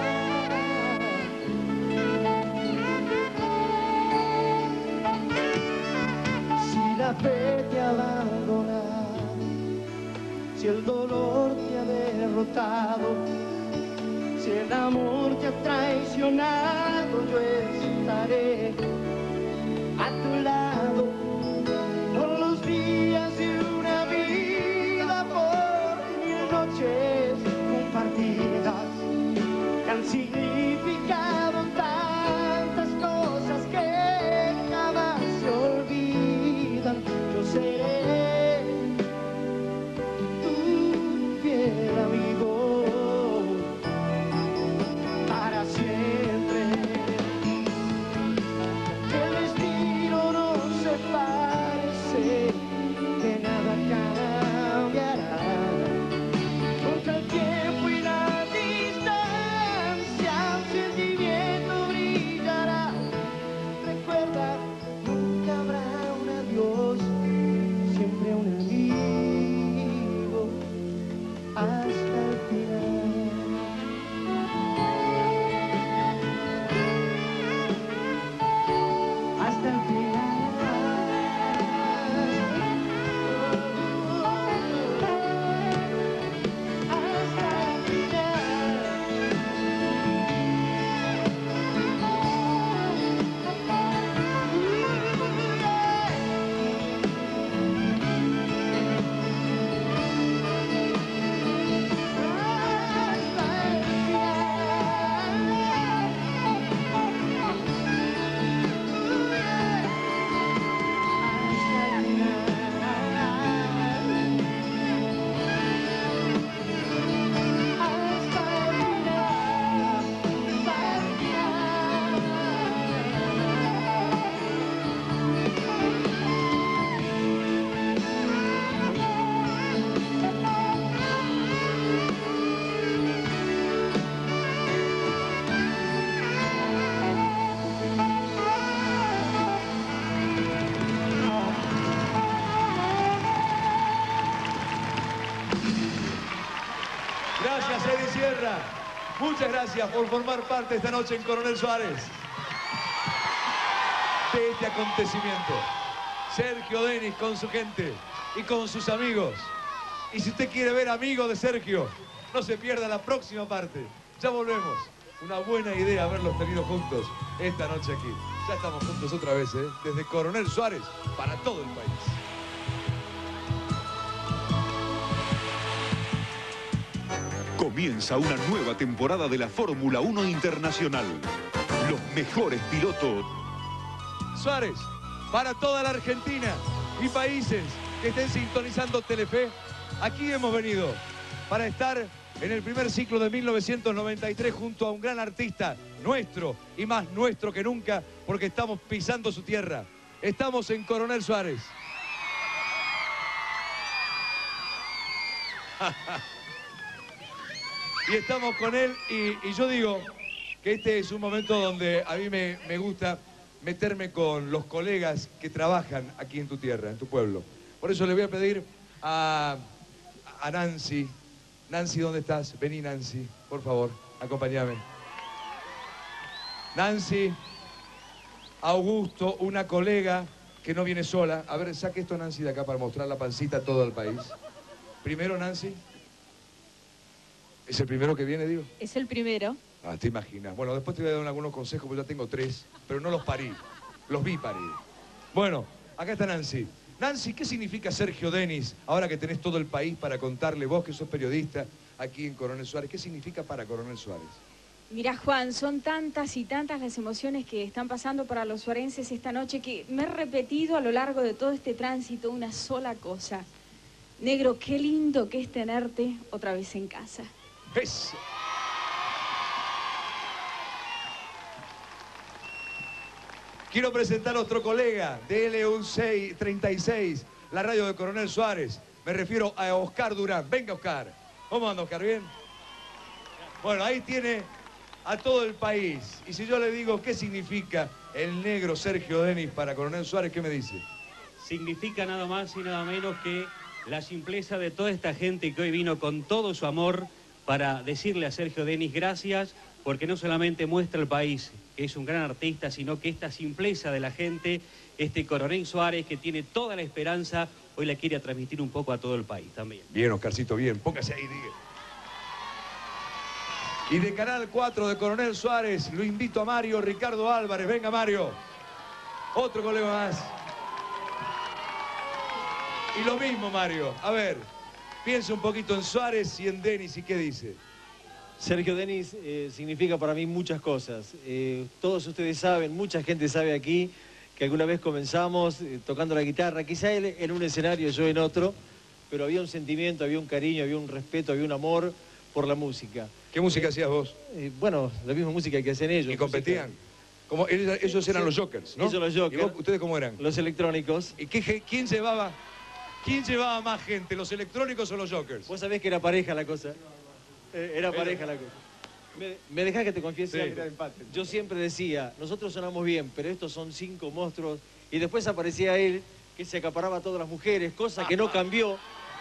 Si la fe te ha abandonado, si el dolor te ha derrotado, si el amor te ha traicionado, yo estaré a tu lado por los días de una vida, por 1000 noches compartidas que han significado tantas cosas que jamás se olvidan. Yo seré tu fiel amigo para siempre. El destino no se parece, que nada cambiará. Contra el tiempo y la distancia, un sentimiento brillará. Recuerda, nunca habrá un adiós, siempre un amigo, hasta el final. Hasta el final. Hasta el final.
Gracias, Eddie Sierra. Muchas gracias por formar parte esta noche en Coronel Suárez de este acontecimiento. Sergio Denis con su gente y con sus amigos. Y si usted quiere ver amigos de Sergio, no se pierda la próxima parte. Ya volvemos. Una buena idea haberlos tenido juntos esta noche aquí. Ya estamos juntos otra vez, ¿eh? Desde Coronel Suárez para todo el país.
Comienza una nueva temporada de la Fórmula 1 Internacional. Los mejores pilotos.
Suárez, para toda la Argentina y países que estén sintonizando Telefe, aquí hemos venido para estar en el primer ciclo de 1993 junto a un gran artista, nuestro y más nuestro que nunca, porque estamos pisando su tierra. Estamos en Coronel Suárez. Y estamos con él y yo digo que este es un momento donde a mí me gusta meterme con los colegas que trabajan aquí en tu tierra, en tu pueblo. Por eso le voy a pedir a Nancy. Nancy, ¿dónde estás? Vení, Nancy, por favor, acompáñame. Nancy, Augusto, una colega que no viene sola. A ver, saque esto, Nancy, de acá para mostrar la pancita a todo el país. Primero, Nancy. ¿Es el primero que viene, digo?
Es el primero.
Ah, te imaginas. Bueno, después te voy a dar algunos consejos, porque ya tengo 3, pero no los parí. Los vi parir. Bueno, acá está Nancy. Nancy, ¿qué significa Sergio Denis? Ahora que tenés todo el país para contarle, vos que sos periodista aquí en Coronel Suárez, ¿qué significa para Coronel Suárez?
Mirá, Juan, son tantas y tantas las emociones que están pasando para los suarenses esta noche que me he repetido a lo largo de todo este tránsito una sola cosa. Negro, qué lindo que es tenerte otra vez en casa.
Eso. Quiero presentar a otro colega de LU36, la radio de Coronel Suárez. Me refiero a Oscar Durán. Venga, Oscar. ¿Cómo anda, Oscar? ¿Bien? Bueno, ahí tiene a todo el país. Y si yo le digo qué significa el negro Sergio Denis para Coronel Suárez, ¿qué me dice?
Significa nada más y nada menos que la simpleza de toda esta gente que hoy vino con todo su amor para decirle a Sergio Denis gracias, porque no solamente muestra el país que es un gran artista, sino que esta simpleza de la gente, este Coronel Suárez que tiene toda la esperanza, hoy la quiere transmitir un poco a todo el país también.
Bien, Oscarcito, bien. Póngase ahí, diga. Y de Canal 4 de Coronel Suárez, lo invito a Mario Ricardo Álvarez. Venga, Mario. Otro colega más. Y lo mismo, Mario. A ver, piensa un poquito en Suárez y en Denis, ¿y qué dice?
Sergio Denis significa para mí muchas cosas. Todos ustedes saben, mucha gente sabe aquí, que alguna vez comenzamos tocando la guitarra, quizá él en un escenario, yo en otro, pero había un sentimiento, había un cariño, había un respeto, había un amor por la música.
¿Qué música hacías vos?
Bueno, la misma música que hacen ellos.
¿Y competían? Como ellos eran los Jokers, ¿no?
Ellos los Jokers.
¿Y vos, ustedes cómo eran?
Los electrónicos.
¿Y quién llevaba más gente, los electrónicos o los Jokers?
Vos sabés que era pareja la cosa. Era pareja la cosa. ¿Me dejás que te confiese? Sí. Yo siempre decía, nosotros sonamos bien, pero estos son 5 monstruos. Y después aparecía él, que se acaparaba a todas las mujeres, cosa que no cambió.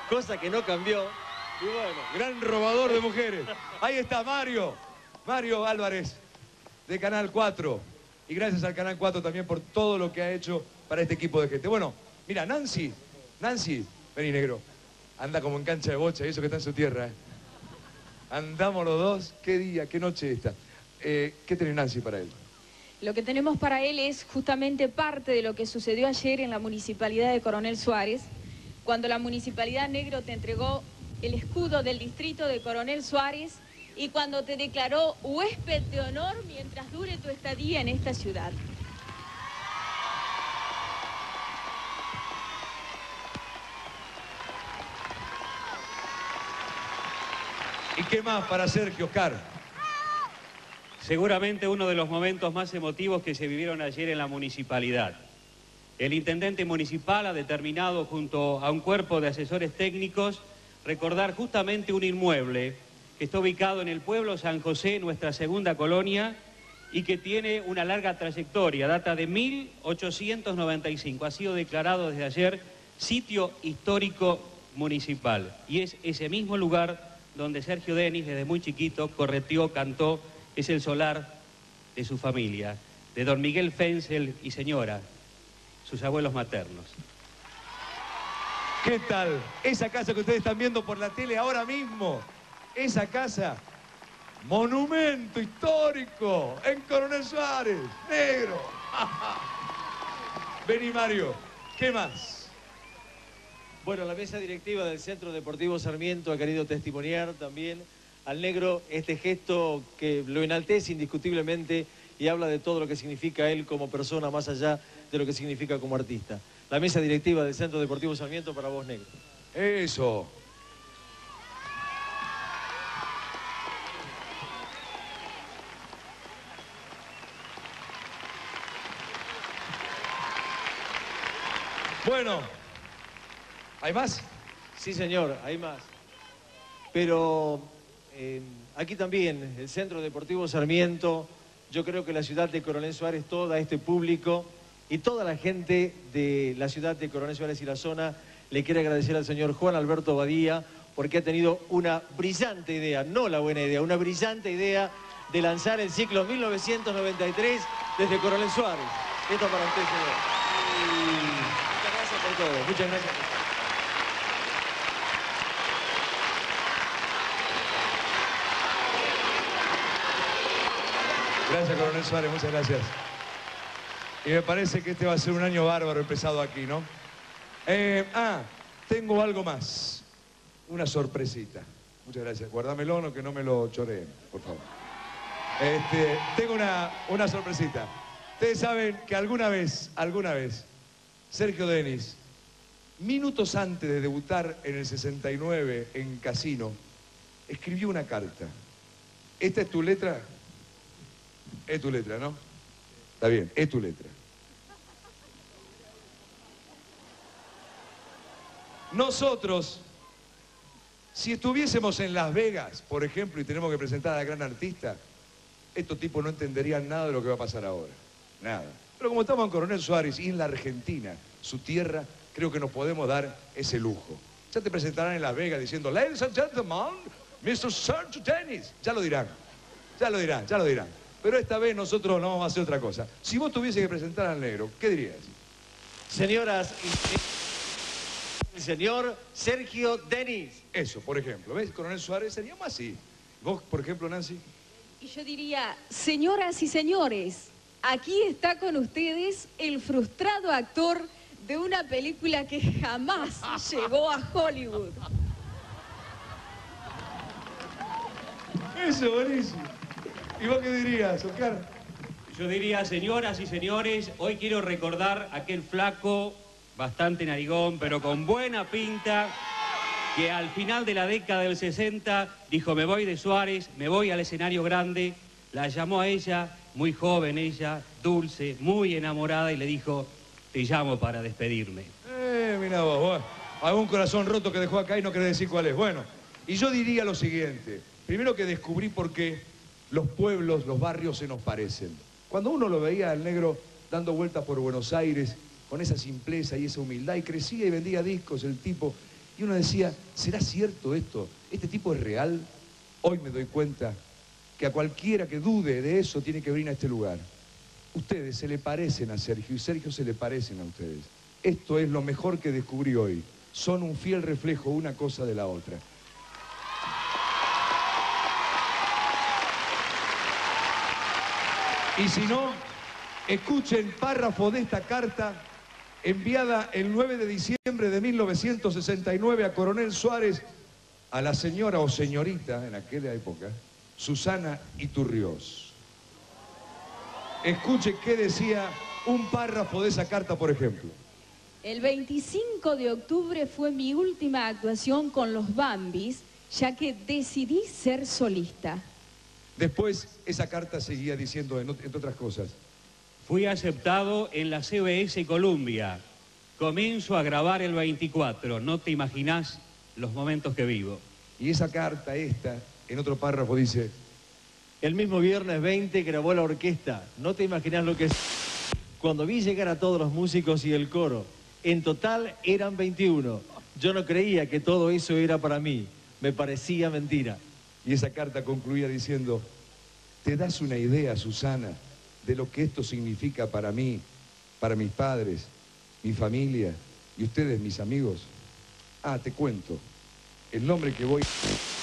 Y bueno.
Gran robador de mujeres. Ahí está Mario Álvarez, de Canal 4. Y gracias al Canal 4 también por todo lo que ha hecho para este equipo de gente. Bueno, mira, Nancy, vení, negro. Anda como en cancha de bocha, y eso que está en su tierra, ¿eh? Andamos los dos. ¿Qué día, qué noche esta? ¿Qué tenés, Nancy, para él?
Lo que tenemos para él es justamente parte de lo que sucedió ayer en la Municipalidad de Coronel Suárez, cuando la Municipalidad, Negro, te entregó el escudo del distrito de Coronel Suárez y cuando te declaró huésped de honor mientras dure tu estadía en esta ciudad.
¿Y qué más para Sergio, Oscar?
Seguramente uno de los momentos más emotivos que se vivieron ayer en la municipalidad. El intendente municipal ha determinado, junto a un cuerpo de asesores técnicos, recordar justamente un inmueble que está ubicado en el pueblo San José, nuestra segunda colonia, y que tiene una larga trayectoria, data de 1895. Ha sido declarado desde ayer sitio histórico municipal. Y es ese mismo lugar donde Sergio Denis, desde muy chiquito, correteó, cantó, es el solar de su familia, de don Miguel Fensel y señora, sus abuelos maternos.
¿Qué tal? Esa casa que ustedes están viendo por la tele ahora mismo, esa casa, monumento histórico en Coronel Suárez, negro. Vení, Mario, ¿qué más?
Bueno, la mesa directiva del Centro Deportivo Sarmiento ha querido testimoniar también al negro este gesto que lo enaltece indiscutiblemente y habla de todo lo que significa él como persona, más allá de lo que significa como artista. La mesa directiva del Centro Deportivo Sarmiento para vos, negro.
Eso. Bueno, ¿hay más?
Sí, señor, hay más. Pero aquí también, el Centro Deportivo Sarmiento, yo creo que la ciudad de Coronel Suárez, toda este público y toda la gente de la ciudad de Coronel Suárez y la zona le quiere agradecer al señor Juan Alberto Badía porque ha tenido una brillante idea, no la buena idea, una brillante idea de lanzar el ciclo 1993 desde Coronel Suárez. Esto para usted, señor. Muchas gracias por todo, muchas gracias.
Gracias, Coronel Suárez, muchas gracias. Y me parece que este va a ser un año bárbaro empezado aquí, ¿no? Tengo algo más. Una sorpresita. Muchas gracias. Guárdamelo, no, que no me lo choreen, por favor. Tengo una sorpresita. Ustedes saben que alguna vez, Sergio Denis, minutos antes de debutar en el 69 en Casino, escribió una carta. ¿Esta es tu letra? Es tu letra, ¿no? Está bien, es tu letra. Nosotros, si estuviésemos en Las Vegas, por ejemplo, y tenemos que presentar a la gran artista, estos tipos no entenderían nada de lo que va a pasar ahora. Nada. Pero como estamos en Coronel Suárez y en la Argentina, su tierra, creo que nos podemos dar ese lujo. Ya te presentarán en Las Vegas diciendo, ladies and gentlemen, Mr. Sergio Denis. Ya lo dirán, ya lo dirán, ya lo dirán. Pero esta vez nosotros no vamos a hacer otra cosa. Si vos tuviese que presentar al negro, ¿qué dirías?
Señoras y el señor Sergio Denis.
Eso, por ejemplo. ¿Ves? Coronel Suárez sería más así. ¿Vos, por ejemplo, Nancy?
Y yo diría, señoras y señores, aquí está con ustedes el frustrado actor de una película que jamás llegó a Hollywood.
Eso, buenísimo. ¿Y vos qué dirías, Oscar?
Yo diría, señoras y señores, hoy quiero recordar a aquel flaco, bastante narigón, pero con buena pinta, que al final de la década del 60 dijo, me voy de Suárez, me voy al escenario grande, la llamó a ella, muy joven ella, dulce, muy enamorada, y le dijo, te llamo para despedirme.
Mira vos, bueno, algún corazón roto que dejó acá y no querés decir cuál es. Bueno, y yo diría lo siguiente, primero que descubrí por qué los pueblos, los barrios se nos parecen. Cuando uno lo veía al negro dando vueltas por Buenos Aires, con esa simpleza y esa humildad, y crecía y vendía discos el tipo, y uno decía, ¿será cierto esto? ¿Este tipo es real? Hoy me doy cuenta que a cualquiera que dude de eso tiene que venir a este lugar. Ustedes se le parecen a Sergio y Sergio se le parecen a ustedes. Esto es lo mejor que descubrí hoy. Son un fiel reflejo una cosa de la otra. Y si no, escuchen párrafo de esta carta enviada el 9 de diciembre de 1969 a Coronel Suárez, a la señora o señorita, en aquella época, Susana Iturriós. Escuche qué decía un párrafo de esa carta, por ejemplo.
El 25 de octubre fue mi última actuación con los Bambis, ya que decidí ser solista.
Después, esa carta seguía diciendo, entre otras cosas,
fui aceptado en la CBS Columbia. Comienzo a grabar el 24. No te imaginás los momentos que vivo.
Y esa carta, en otro párrafo dice,
el mismo viernes 20 grabó la orquesta. No te imaginás lo que es. Cuando vi llegar a todos los músicos y el coro, en total eran 21. Yo no creía que todo eso era para mí. me parecía mentira.
Y esa carta concluía diciendo: ¿te das una idea, Susana, de lo que esto significa para mí, para mis padres, mi familia y ustedes, mis amigos? Ah, te cuento. El nombre que voy...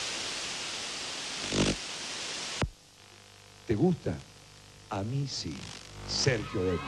¿Te gusta? A mí sí. Sergio Denis.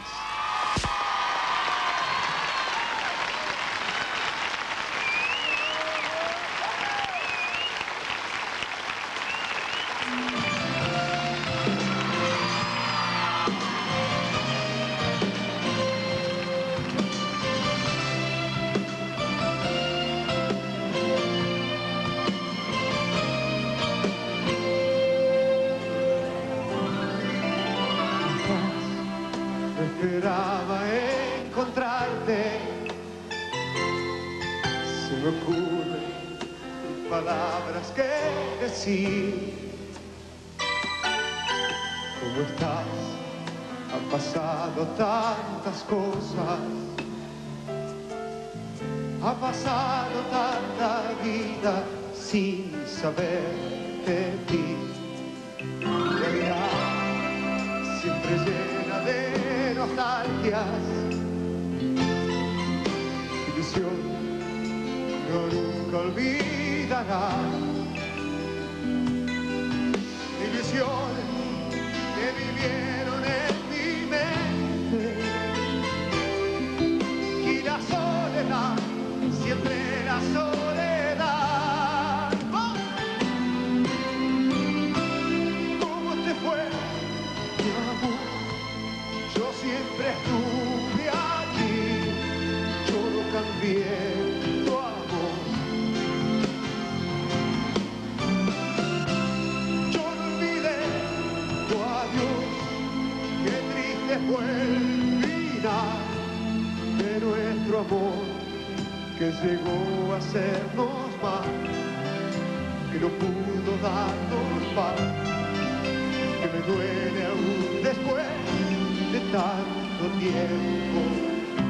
Esperaba encontrarte, se me ocurren palabras que decir. ¿Cómo estás? Han pasado tantas cosas, ha pasado tanta vida sin saber de ti. Realidad siempre llena de nostalgias, ilusión que nunca olvidarás, ilusiones que vivieron en mi mente, y la soledad, siempre la soledad. ¡Oh! ¿Cómo te fue, mi amor? Yo siempre estuve aquí, yo no cambié tu amor. Yo no olvidé tu adiós, qué triste fue el final de nuestro amor, que llegó a sernos más, que no pudo darnos paz, que me duele aún después de tanto tiempo.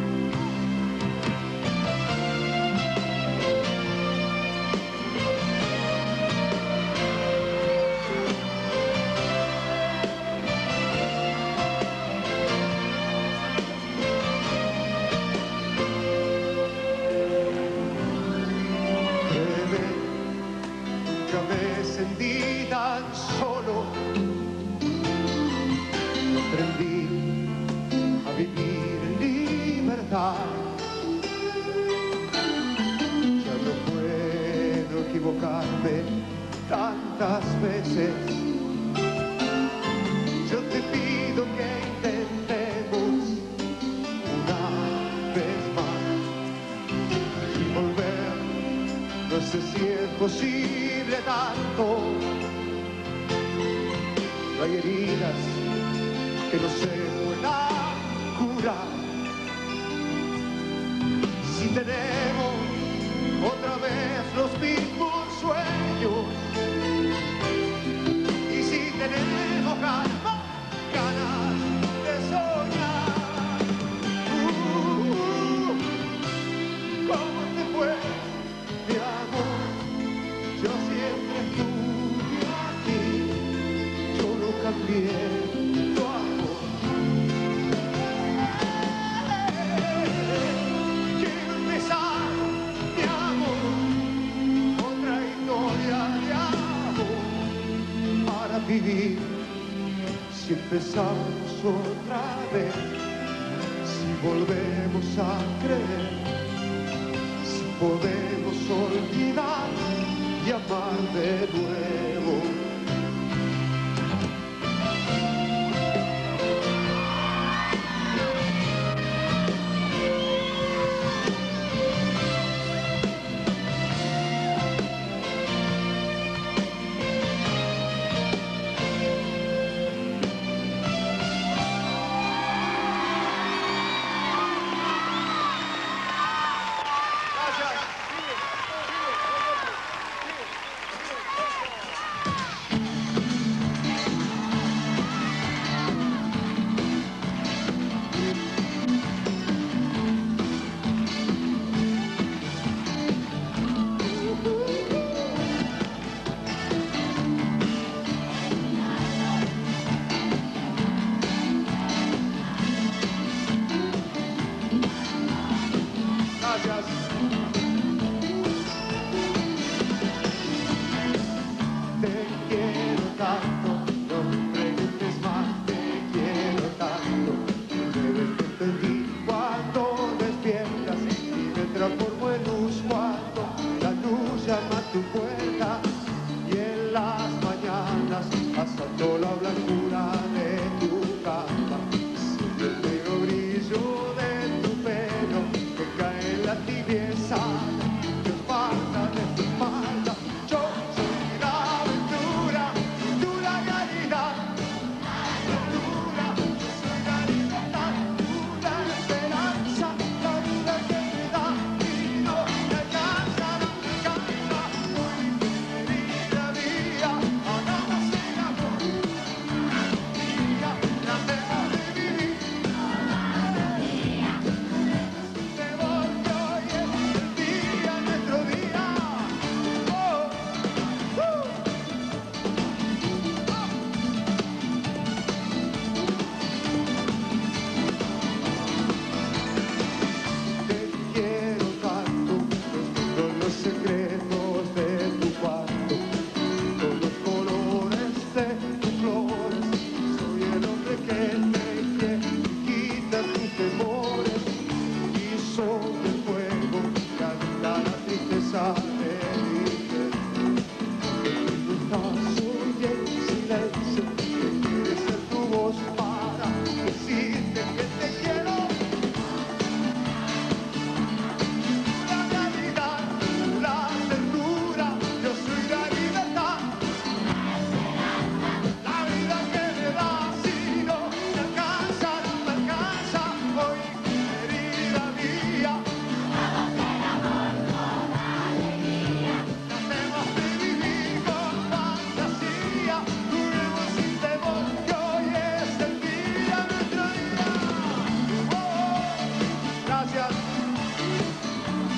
Créeme, nunca me sentí tan solo. Aprendí a vivir en libertad. Ya no puedo equivocarme tantas veces. Yo te pido que intentemos una vez más y volver. No sé si es posible tanto. No hay heridas que no se puedan curar. Si tenemos otra vez los mismos sueños, y si tenemos ganas de soñar, ¿cómo te fue, mi amor? Yo siempre estuve aquí, yo no cambié. Quiero empezar, mi amor, otra historia de amor para vivir. Si empezamos otra vez, si volvemos a creer, si podemos olvidar y amar de nuevo.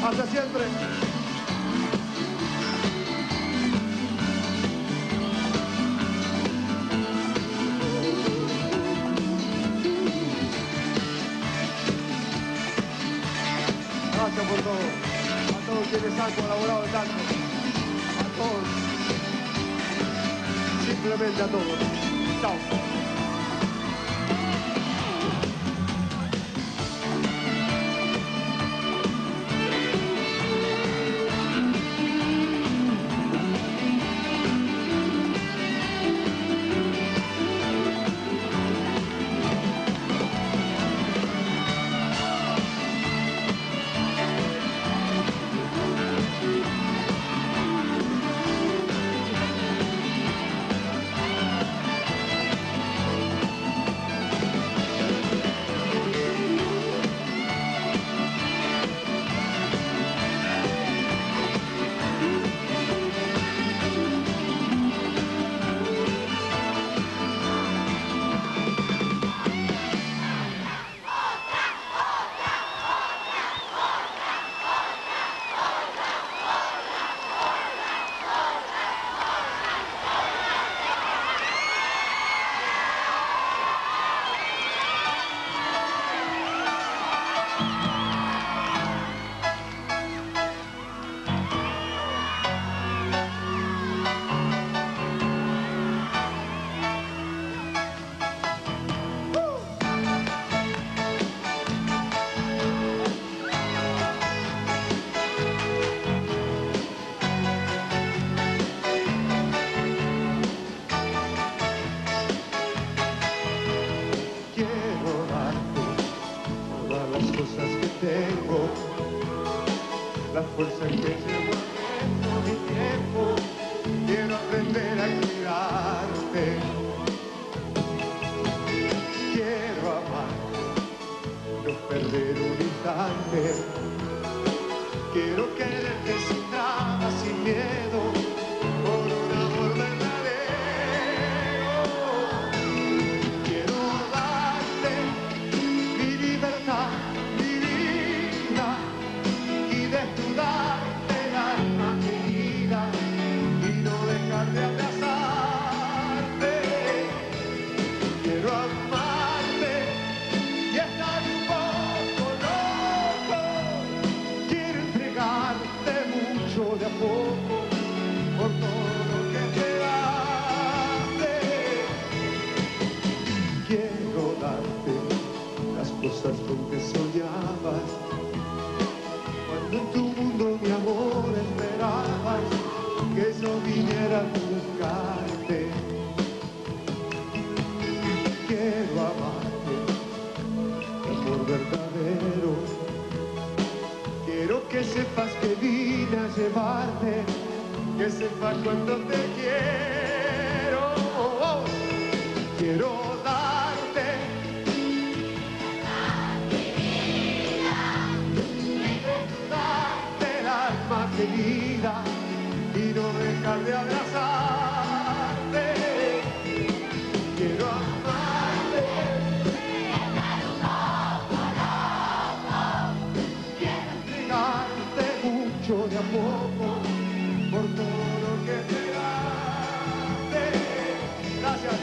Hasta siempre. Gracias por todo. A todos quienes han colaborado tanto. A todos. Simplemente a todos. Chao. La fuerza que llevo adentro mi tiempo, quiero aprender a cuidarte. Quiero amarte, no perder un instante. Quiero quererte sin trabas, sin miedo, por un amor verdadero. Quiero darte mi libertad, mi vida, y desnudarte el alma querida, y no dejar de abrazarte. Quiero amarte y estar un poco loco. Quiero entregarte mucho de a poco por todo lo que te hace. Quiero darte las cosas con que soñabas, cuando en tu mundo mi amor esperabas que yo viniera a buscarte. Quiero amarte, amor verdadero. Quiero que sepas que vine a llevarte, que sepas cuánto te quiero. Quiero darte el alma querida y no dejar de abrazarte. Quiero amarte, quiero entregarte mucho de a poco por todo lo que te hace. Gracias.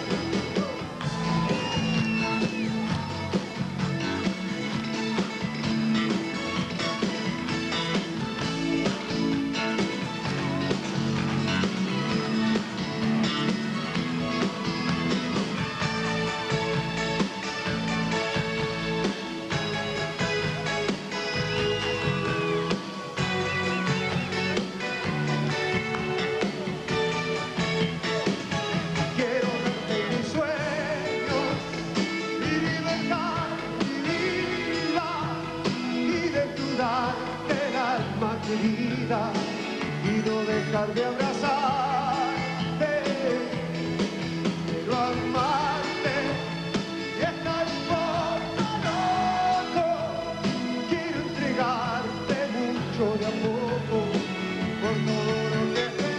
Quiero darte mis sueños, mi libertad, mi vida, y desnudarte el alma querida y no dejar de abrazarte. Quiero amarte y estar un poco loco. Quiero entregarte mucho de a poco por todo lo que te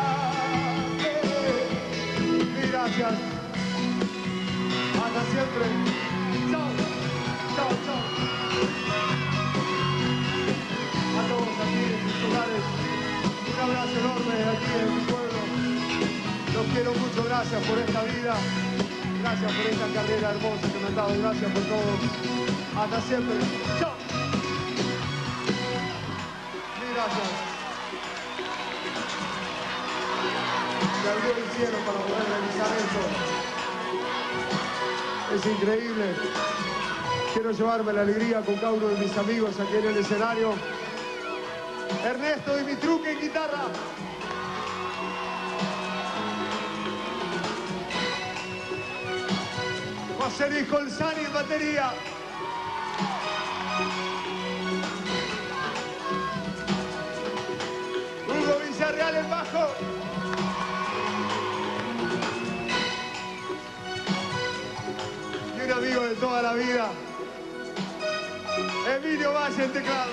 hace. Gracias. Hasta siempre. Chao. Chao, chao. A todos. aquí en mi pueblo. Los quiero mucho, gracias por esta vida. Gracias por esta carrera hermosa que me han dado. Gracias por todo. Hasta siempre. Chao. Mil gracias. Me abrió el cielo para poder realizar esto. Es increíble. Quiero llevarme la alegría con cada uno de mis amigos aquí en el escenario. Ernesto y mi truque en guitarra. José Luis Colzani en batería. Hugo Villarreal en bajo. Y un amigo de toda la vida, Emilio Valle en teclado.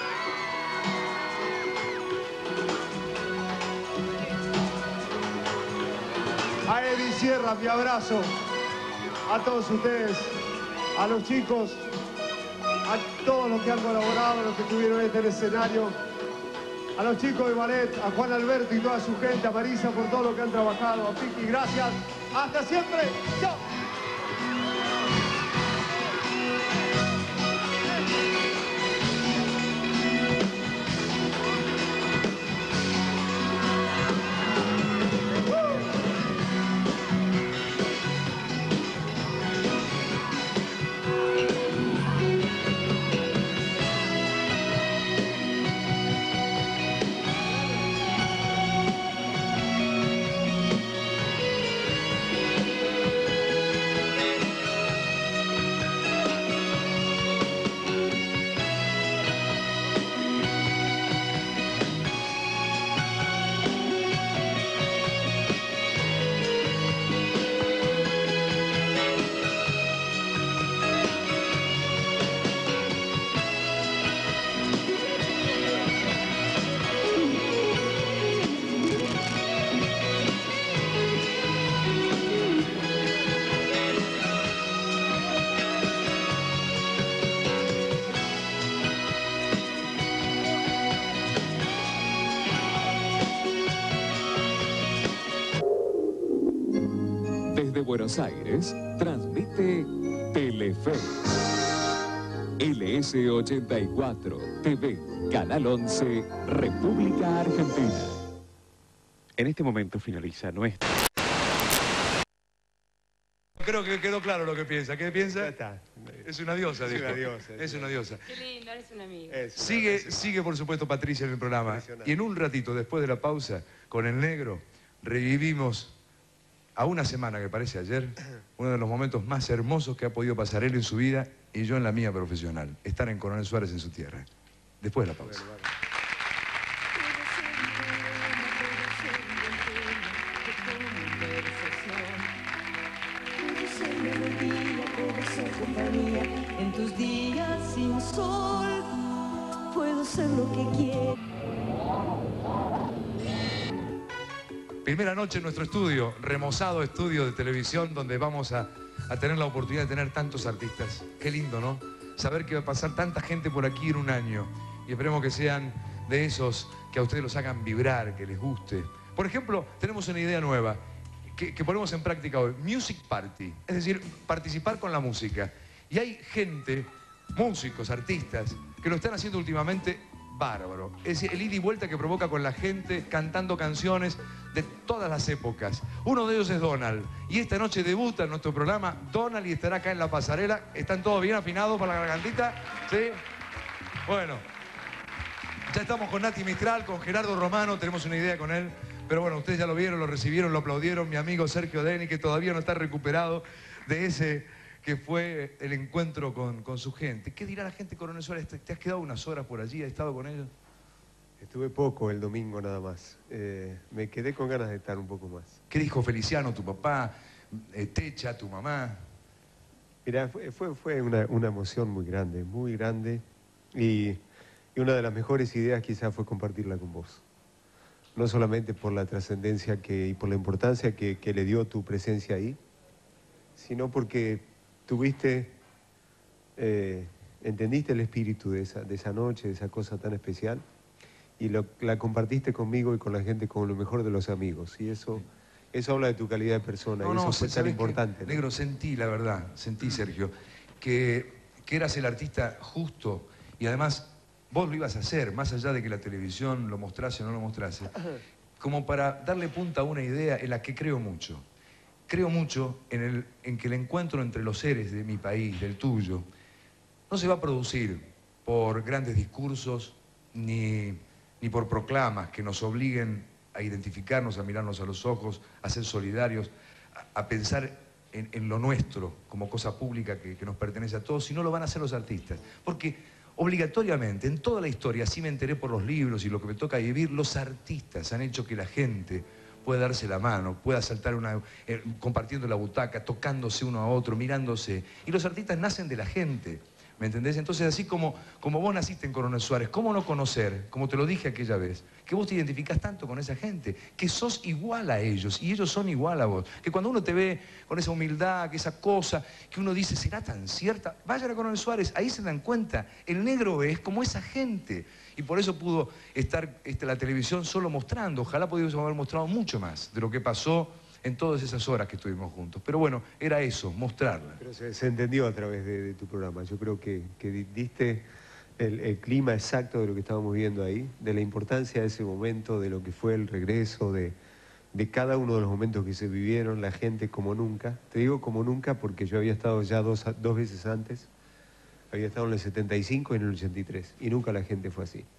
A Eddie Sierra, mi abrazo. A todos ustedes, a los chicos, a todos los que han colaborado, a los que estuvieron en este escenario, a los chicos de ballet, a Juan Alberto y toda su gente, a Marisa por todo lo que han trabajado, a Piqui, gracias. Hasta siempre. Chao.
Desde Buenos Aires, transmite Telefe. LS84 TV, Canal 11, República Argentina.
En este momento finaliza nuestra...
Creo que quedó claro lo que piensa. ¿Qué piensa?
Ya está.
Es una diosa,
Es
dijo.
una diosa.
Es una diosa.
Qué lindo, eres un amigo.
Sigue por supuesto Patricia en el programa. Y en un ratito, después de la pausa, con el negro, revivimos a una semana, que parece ayer, uno de los momentos más hermosos que ha podido pasar él en su vida y yo en la mía profesional. Estar en Coronel Suárez en su tierra. Después de la pausa.
En tus días sin sol, puedo ser lo que quiero.
Primera noche en nuestro estudio, remozado estudio de televisión, donde vamos a tener la oportunidad de tener tantos artistas. Qué lindo, ¿no? Saber que va a pasar tanta gente por aquí en un año. Y esperemos que sean de esos que a ustedes los hagan vibrar, que les guste. Por ejemplo, tenemos una idea nueva que ponemos en práctica hoy. Music Party. Es decir, participar con la música. Y hay gente, músicos, artistas, que lo están haciendo últimamente bárbaro. Es decir, el ida y vuelta que provoca con la gente cantando canciones de todas las épocas. Uno de ellos es Donald. Y esta noche debuta en nuestro programa Donald y estará acá en la pasarela. ¿Están todos bien afinados para la gargantita? ¿Sí? Bueno, ya estamos con Nati Mistral, con Gerardo Romano, tenemos una idea con él. Pero bueno, ustedes ya lo vieron, lo recibieron, lo aplaudieron. Mi amigo Sergio Deni, que todavía no está recuperado de ese que fue el encuentro con su gente. ¿Qué dirá la gente, Coronel Suárez? ¿Te has quedado unas horas por allí? ¿Has estado con ellos?
Estuve poco el domingo nada más. Me quedé con ganas de estar un poco más.
¿Qué dijo Feliciano, tu papá? Techa, tu mamá.
Mirá, fue una emoción muy grande. Y una de las mejores ideas quizás fue compartirla con vos. No solamente por la trascendencia y por la importancia que le dio tu presencia ahí, sino porque entendiste el espíritu de esa noche, de esa cosa tan especial. y la compartiste conmigo y con la gente como lo mejor de los amigos. Y eso habla de tu calidad de persona, y eso fue tan importante.
¿No? Negro, sentí, la verdad, Sergio, que eras el artista justo y además vos lo ibas a hacer, más allá de que la televisión lo mostrase o no lo mostrase, como para darle punta a una idea en la que creo mucho. Creo mucho en que el encuentro entre los seres de mi país, del tuyo, no se va a producir por grandes discursos ni por proclamas que nos obliguen a identificarnos, a mirarnos a los ojos, a ser solidarios, a pensar en lo nuestro como cosa pública que nos pertenece a todos, sino lo van a hacer los artistas. Porque obligatoriamente, en toda la historia, así me enteré por los libros y lo que me toca vivir, los artistas han hecho que la gente pueda darse la mano, pueda saltar compartiendo la butaca, tocándose uno a otro, mirándose. Y los artistas nacen de la gente, ¿me entendés? Entonces, así como vos naciste en Coronel Suárez, ¿cómo no conocer, como te lo dije aquella vez, que vos te identificás tanto con esa gente, que sos igual a ellos y ellos son igual a vos? Que cuando uno te ve con esa humildad, que esa cosa, que uno dice, ¿será tan cierta? Vayan a Coronel Suárez, ahí se dan cuenta, el negro es como esa gente. Y por eso pudo estar la televisión solo mostrando. Ojalá pudiésemos haber mostrado mucho más de lo que pasó en todas esas horas que estuvimos juntos. Pero bueno, era eso, mostrarla.
Pero se entendió a través de tu programa. Yo creo que diste el clima exacto de lo que estábamos viendo ahí, de la importancia de ese momento, de lo que fue el regreso, de cada uno de los momentos que se vivieron, la gente como nunca. Te digo como nunca porque yo había estado ya dos veces antes. Había estado en el 75 y en el 83, y nunca la gente fue así.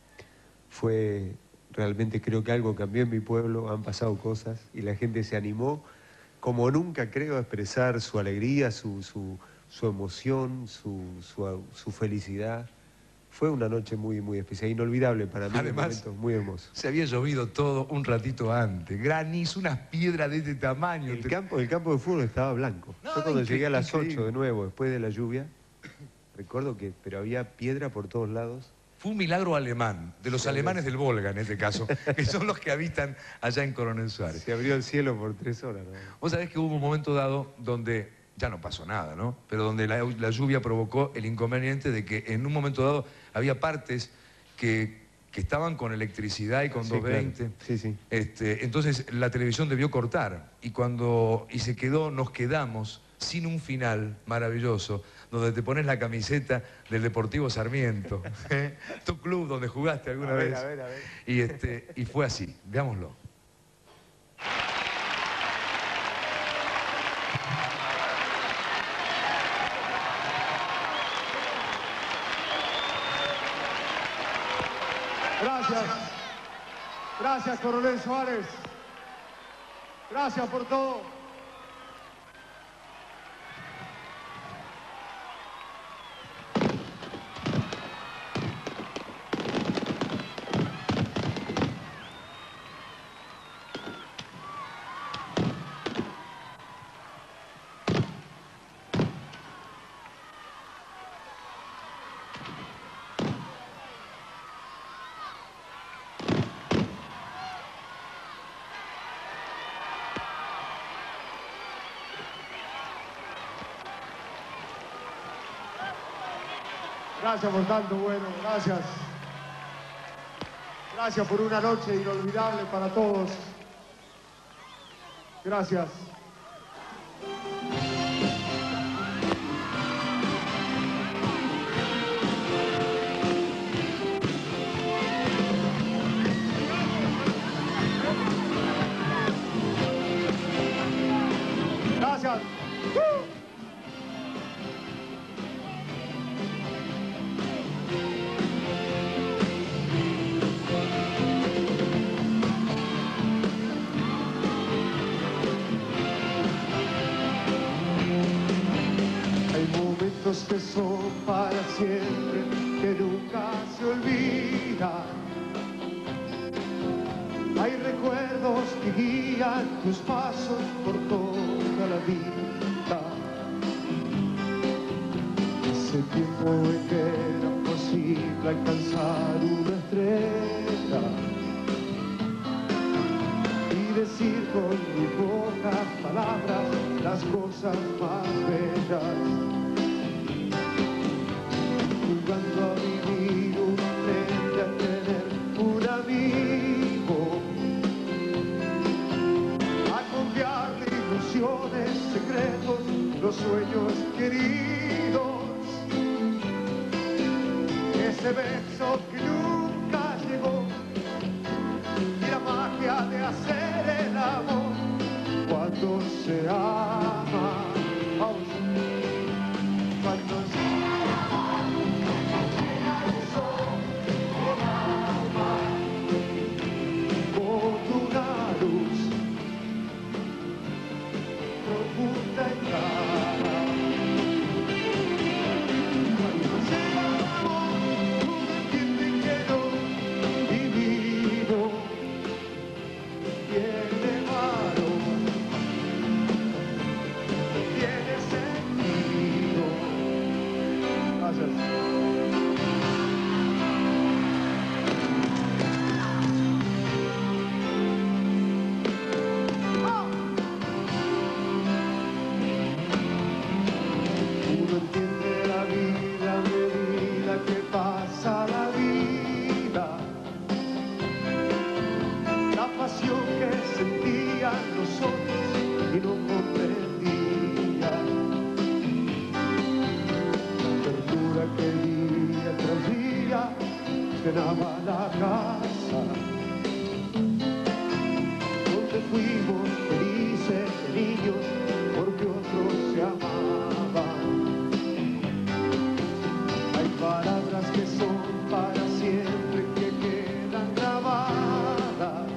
Realmente creo que algo cambió en mi pueblo, han pasado cosas, y la gente se animó, como nunca creo, a expresar su alegría, su emoción, su felicidad. Fue una noche muy, muy especial, inolvidable para mí.
Además,
un momento muy hermoso.
Se había llovido todo un ratito antes, granizo, unas piedras de este tamaño.
El campo de fútbol estaba blanco.
No,
yo cuando llegué a las
increíble.
8 de nuevo, después de la lluvia, recuerdo pero había piedra por todos lados.
Fue un milagro alemán, de los alemanes del Volga en este caso, que son los que habitan allá en Coronel Suárez.
Se abrió el cielo por 3 horas, ¿no?
Vos sabés que hubo un momento dado donde, ya no pasó nada, ¿no? Pero donde la lluvia provocó el inconveniente de que en un momento dado había partes que estaban con electricidad y con 220.
Claro. Sí, sí.
Entonces la televisión debió cortar y nos quedamos sin un final maravilloso, donde te pones la camiseta del Deportivo Sarmiento, tu club donde jugaste alguna vez.
A ver.
Y fue así, veámoslo.
Gracias. Gracias, Coronel Suárez. Gracias por todo. Gracias por tanto, bueno, gracias. Gracias por una noche inolvidable para todos. Gracias. Gracias. Que son para siempre, que nunca se olvidan. Hay recuerdos que guían tus pasos por toda la vida. Ese tiempo en que era posible alcanzar una estrella y decir con mis pocas palabras las cosas más bellas. Jugando a vivir, uno aprende a tener una vida. ese beso que nunca llegó y la magia de hacer el amor cuando se ama. Cuando se ama, llena de sol, el alma, con una luz profunda y clara. Cuando se ama, uno entiende que lo vivido tiene valor, tiene sentido. Gracias. Uno entiende la vida a medida que pasa la vida, la pasión que sentían los otros y no comprendían, la ternura que día tras día llenaba la casa, donde fuimos felices de niños porque otros se amaban. Hay palabras que son para siempre, que quedan grabadas.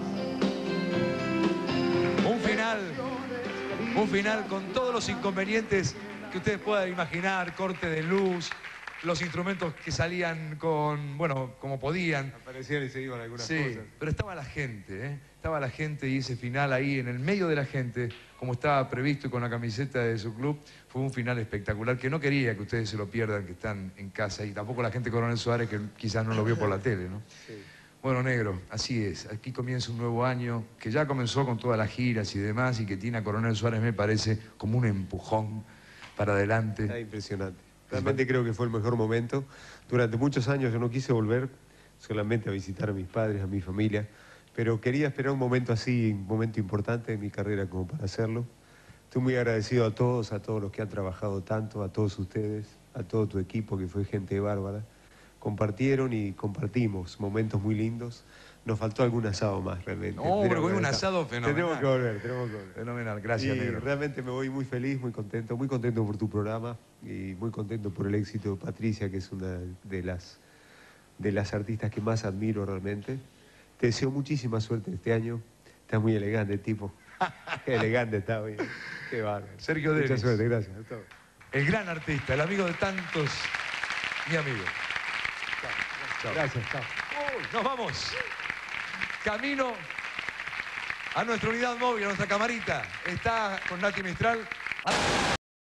Un final con todos los inconvenientes que ustedes puedan imaginar, corte de luz, los instrumentos que salían con, bueno, como podían.
Aparecían y se iban algunas
Sí,
cosas.
pero estaba la gente, ¿eh? Estaba la gente y ese final ahí, en el medio de la gente, como estaba previsto y con la camiseta de su club, fue un final espectacular que no quería que ustedes se lo pierdan, que están en casa, y tampoco la gente de Coronel Suárez, que quizás no lo vio por la tele, ¿no?
Sí.
Bueno, negro, así es. Aquí comienza un nuevo año, que ya comenzó con todas las giras y demás, y que tiene a Coronel Suárez, me parece, como un empujón para adelante.
Está impresionante. Realmente creo que fue el mejor momento. Durante muchos años yo no quise volver solamente a visitar a mis padres, a mi familia, pero quería esperar un momento así, un momento importante de mi carrera como para hacerlo. Estoy muy agradecido a todos los que han trabajado tanto, a todos ustedes, a todo tu equipo, que fue gente bárbara. Compartieron y compartimos momentos muy lindos. Nos faltó algún asado más, realmente.
No, pero con un asado fenomenal.
Tenemos que volver.
Fenomenal, gracias,
y
negro.
realmente me voy muy feliz, muy contento por tu programa y muy contento por el éxito de Patricia, que es una de las artistas que más admiro realmente. Te deseo muchísima suerte este año. Estás muy elegante, tipo. Qué elegante está hoy. Qué bárbaro.
Sergio Denis.
Mucha suerte, gracias.
El gran artista, el amigo de tantos, mi amigo. Chao.
Gracias, chao.
Nos vamos. Camino a nuestra unidad móvil, a nuestra camarita. Está con Nati Mistral.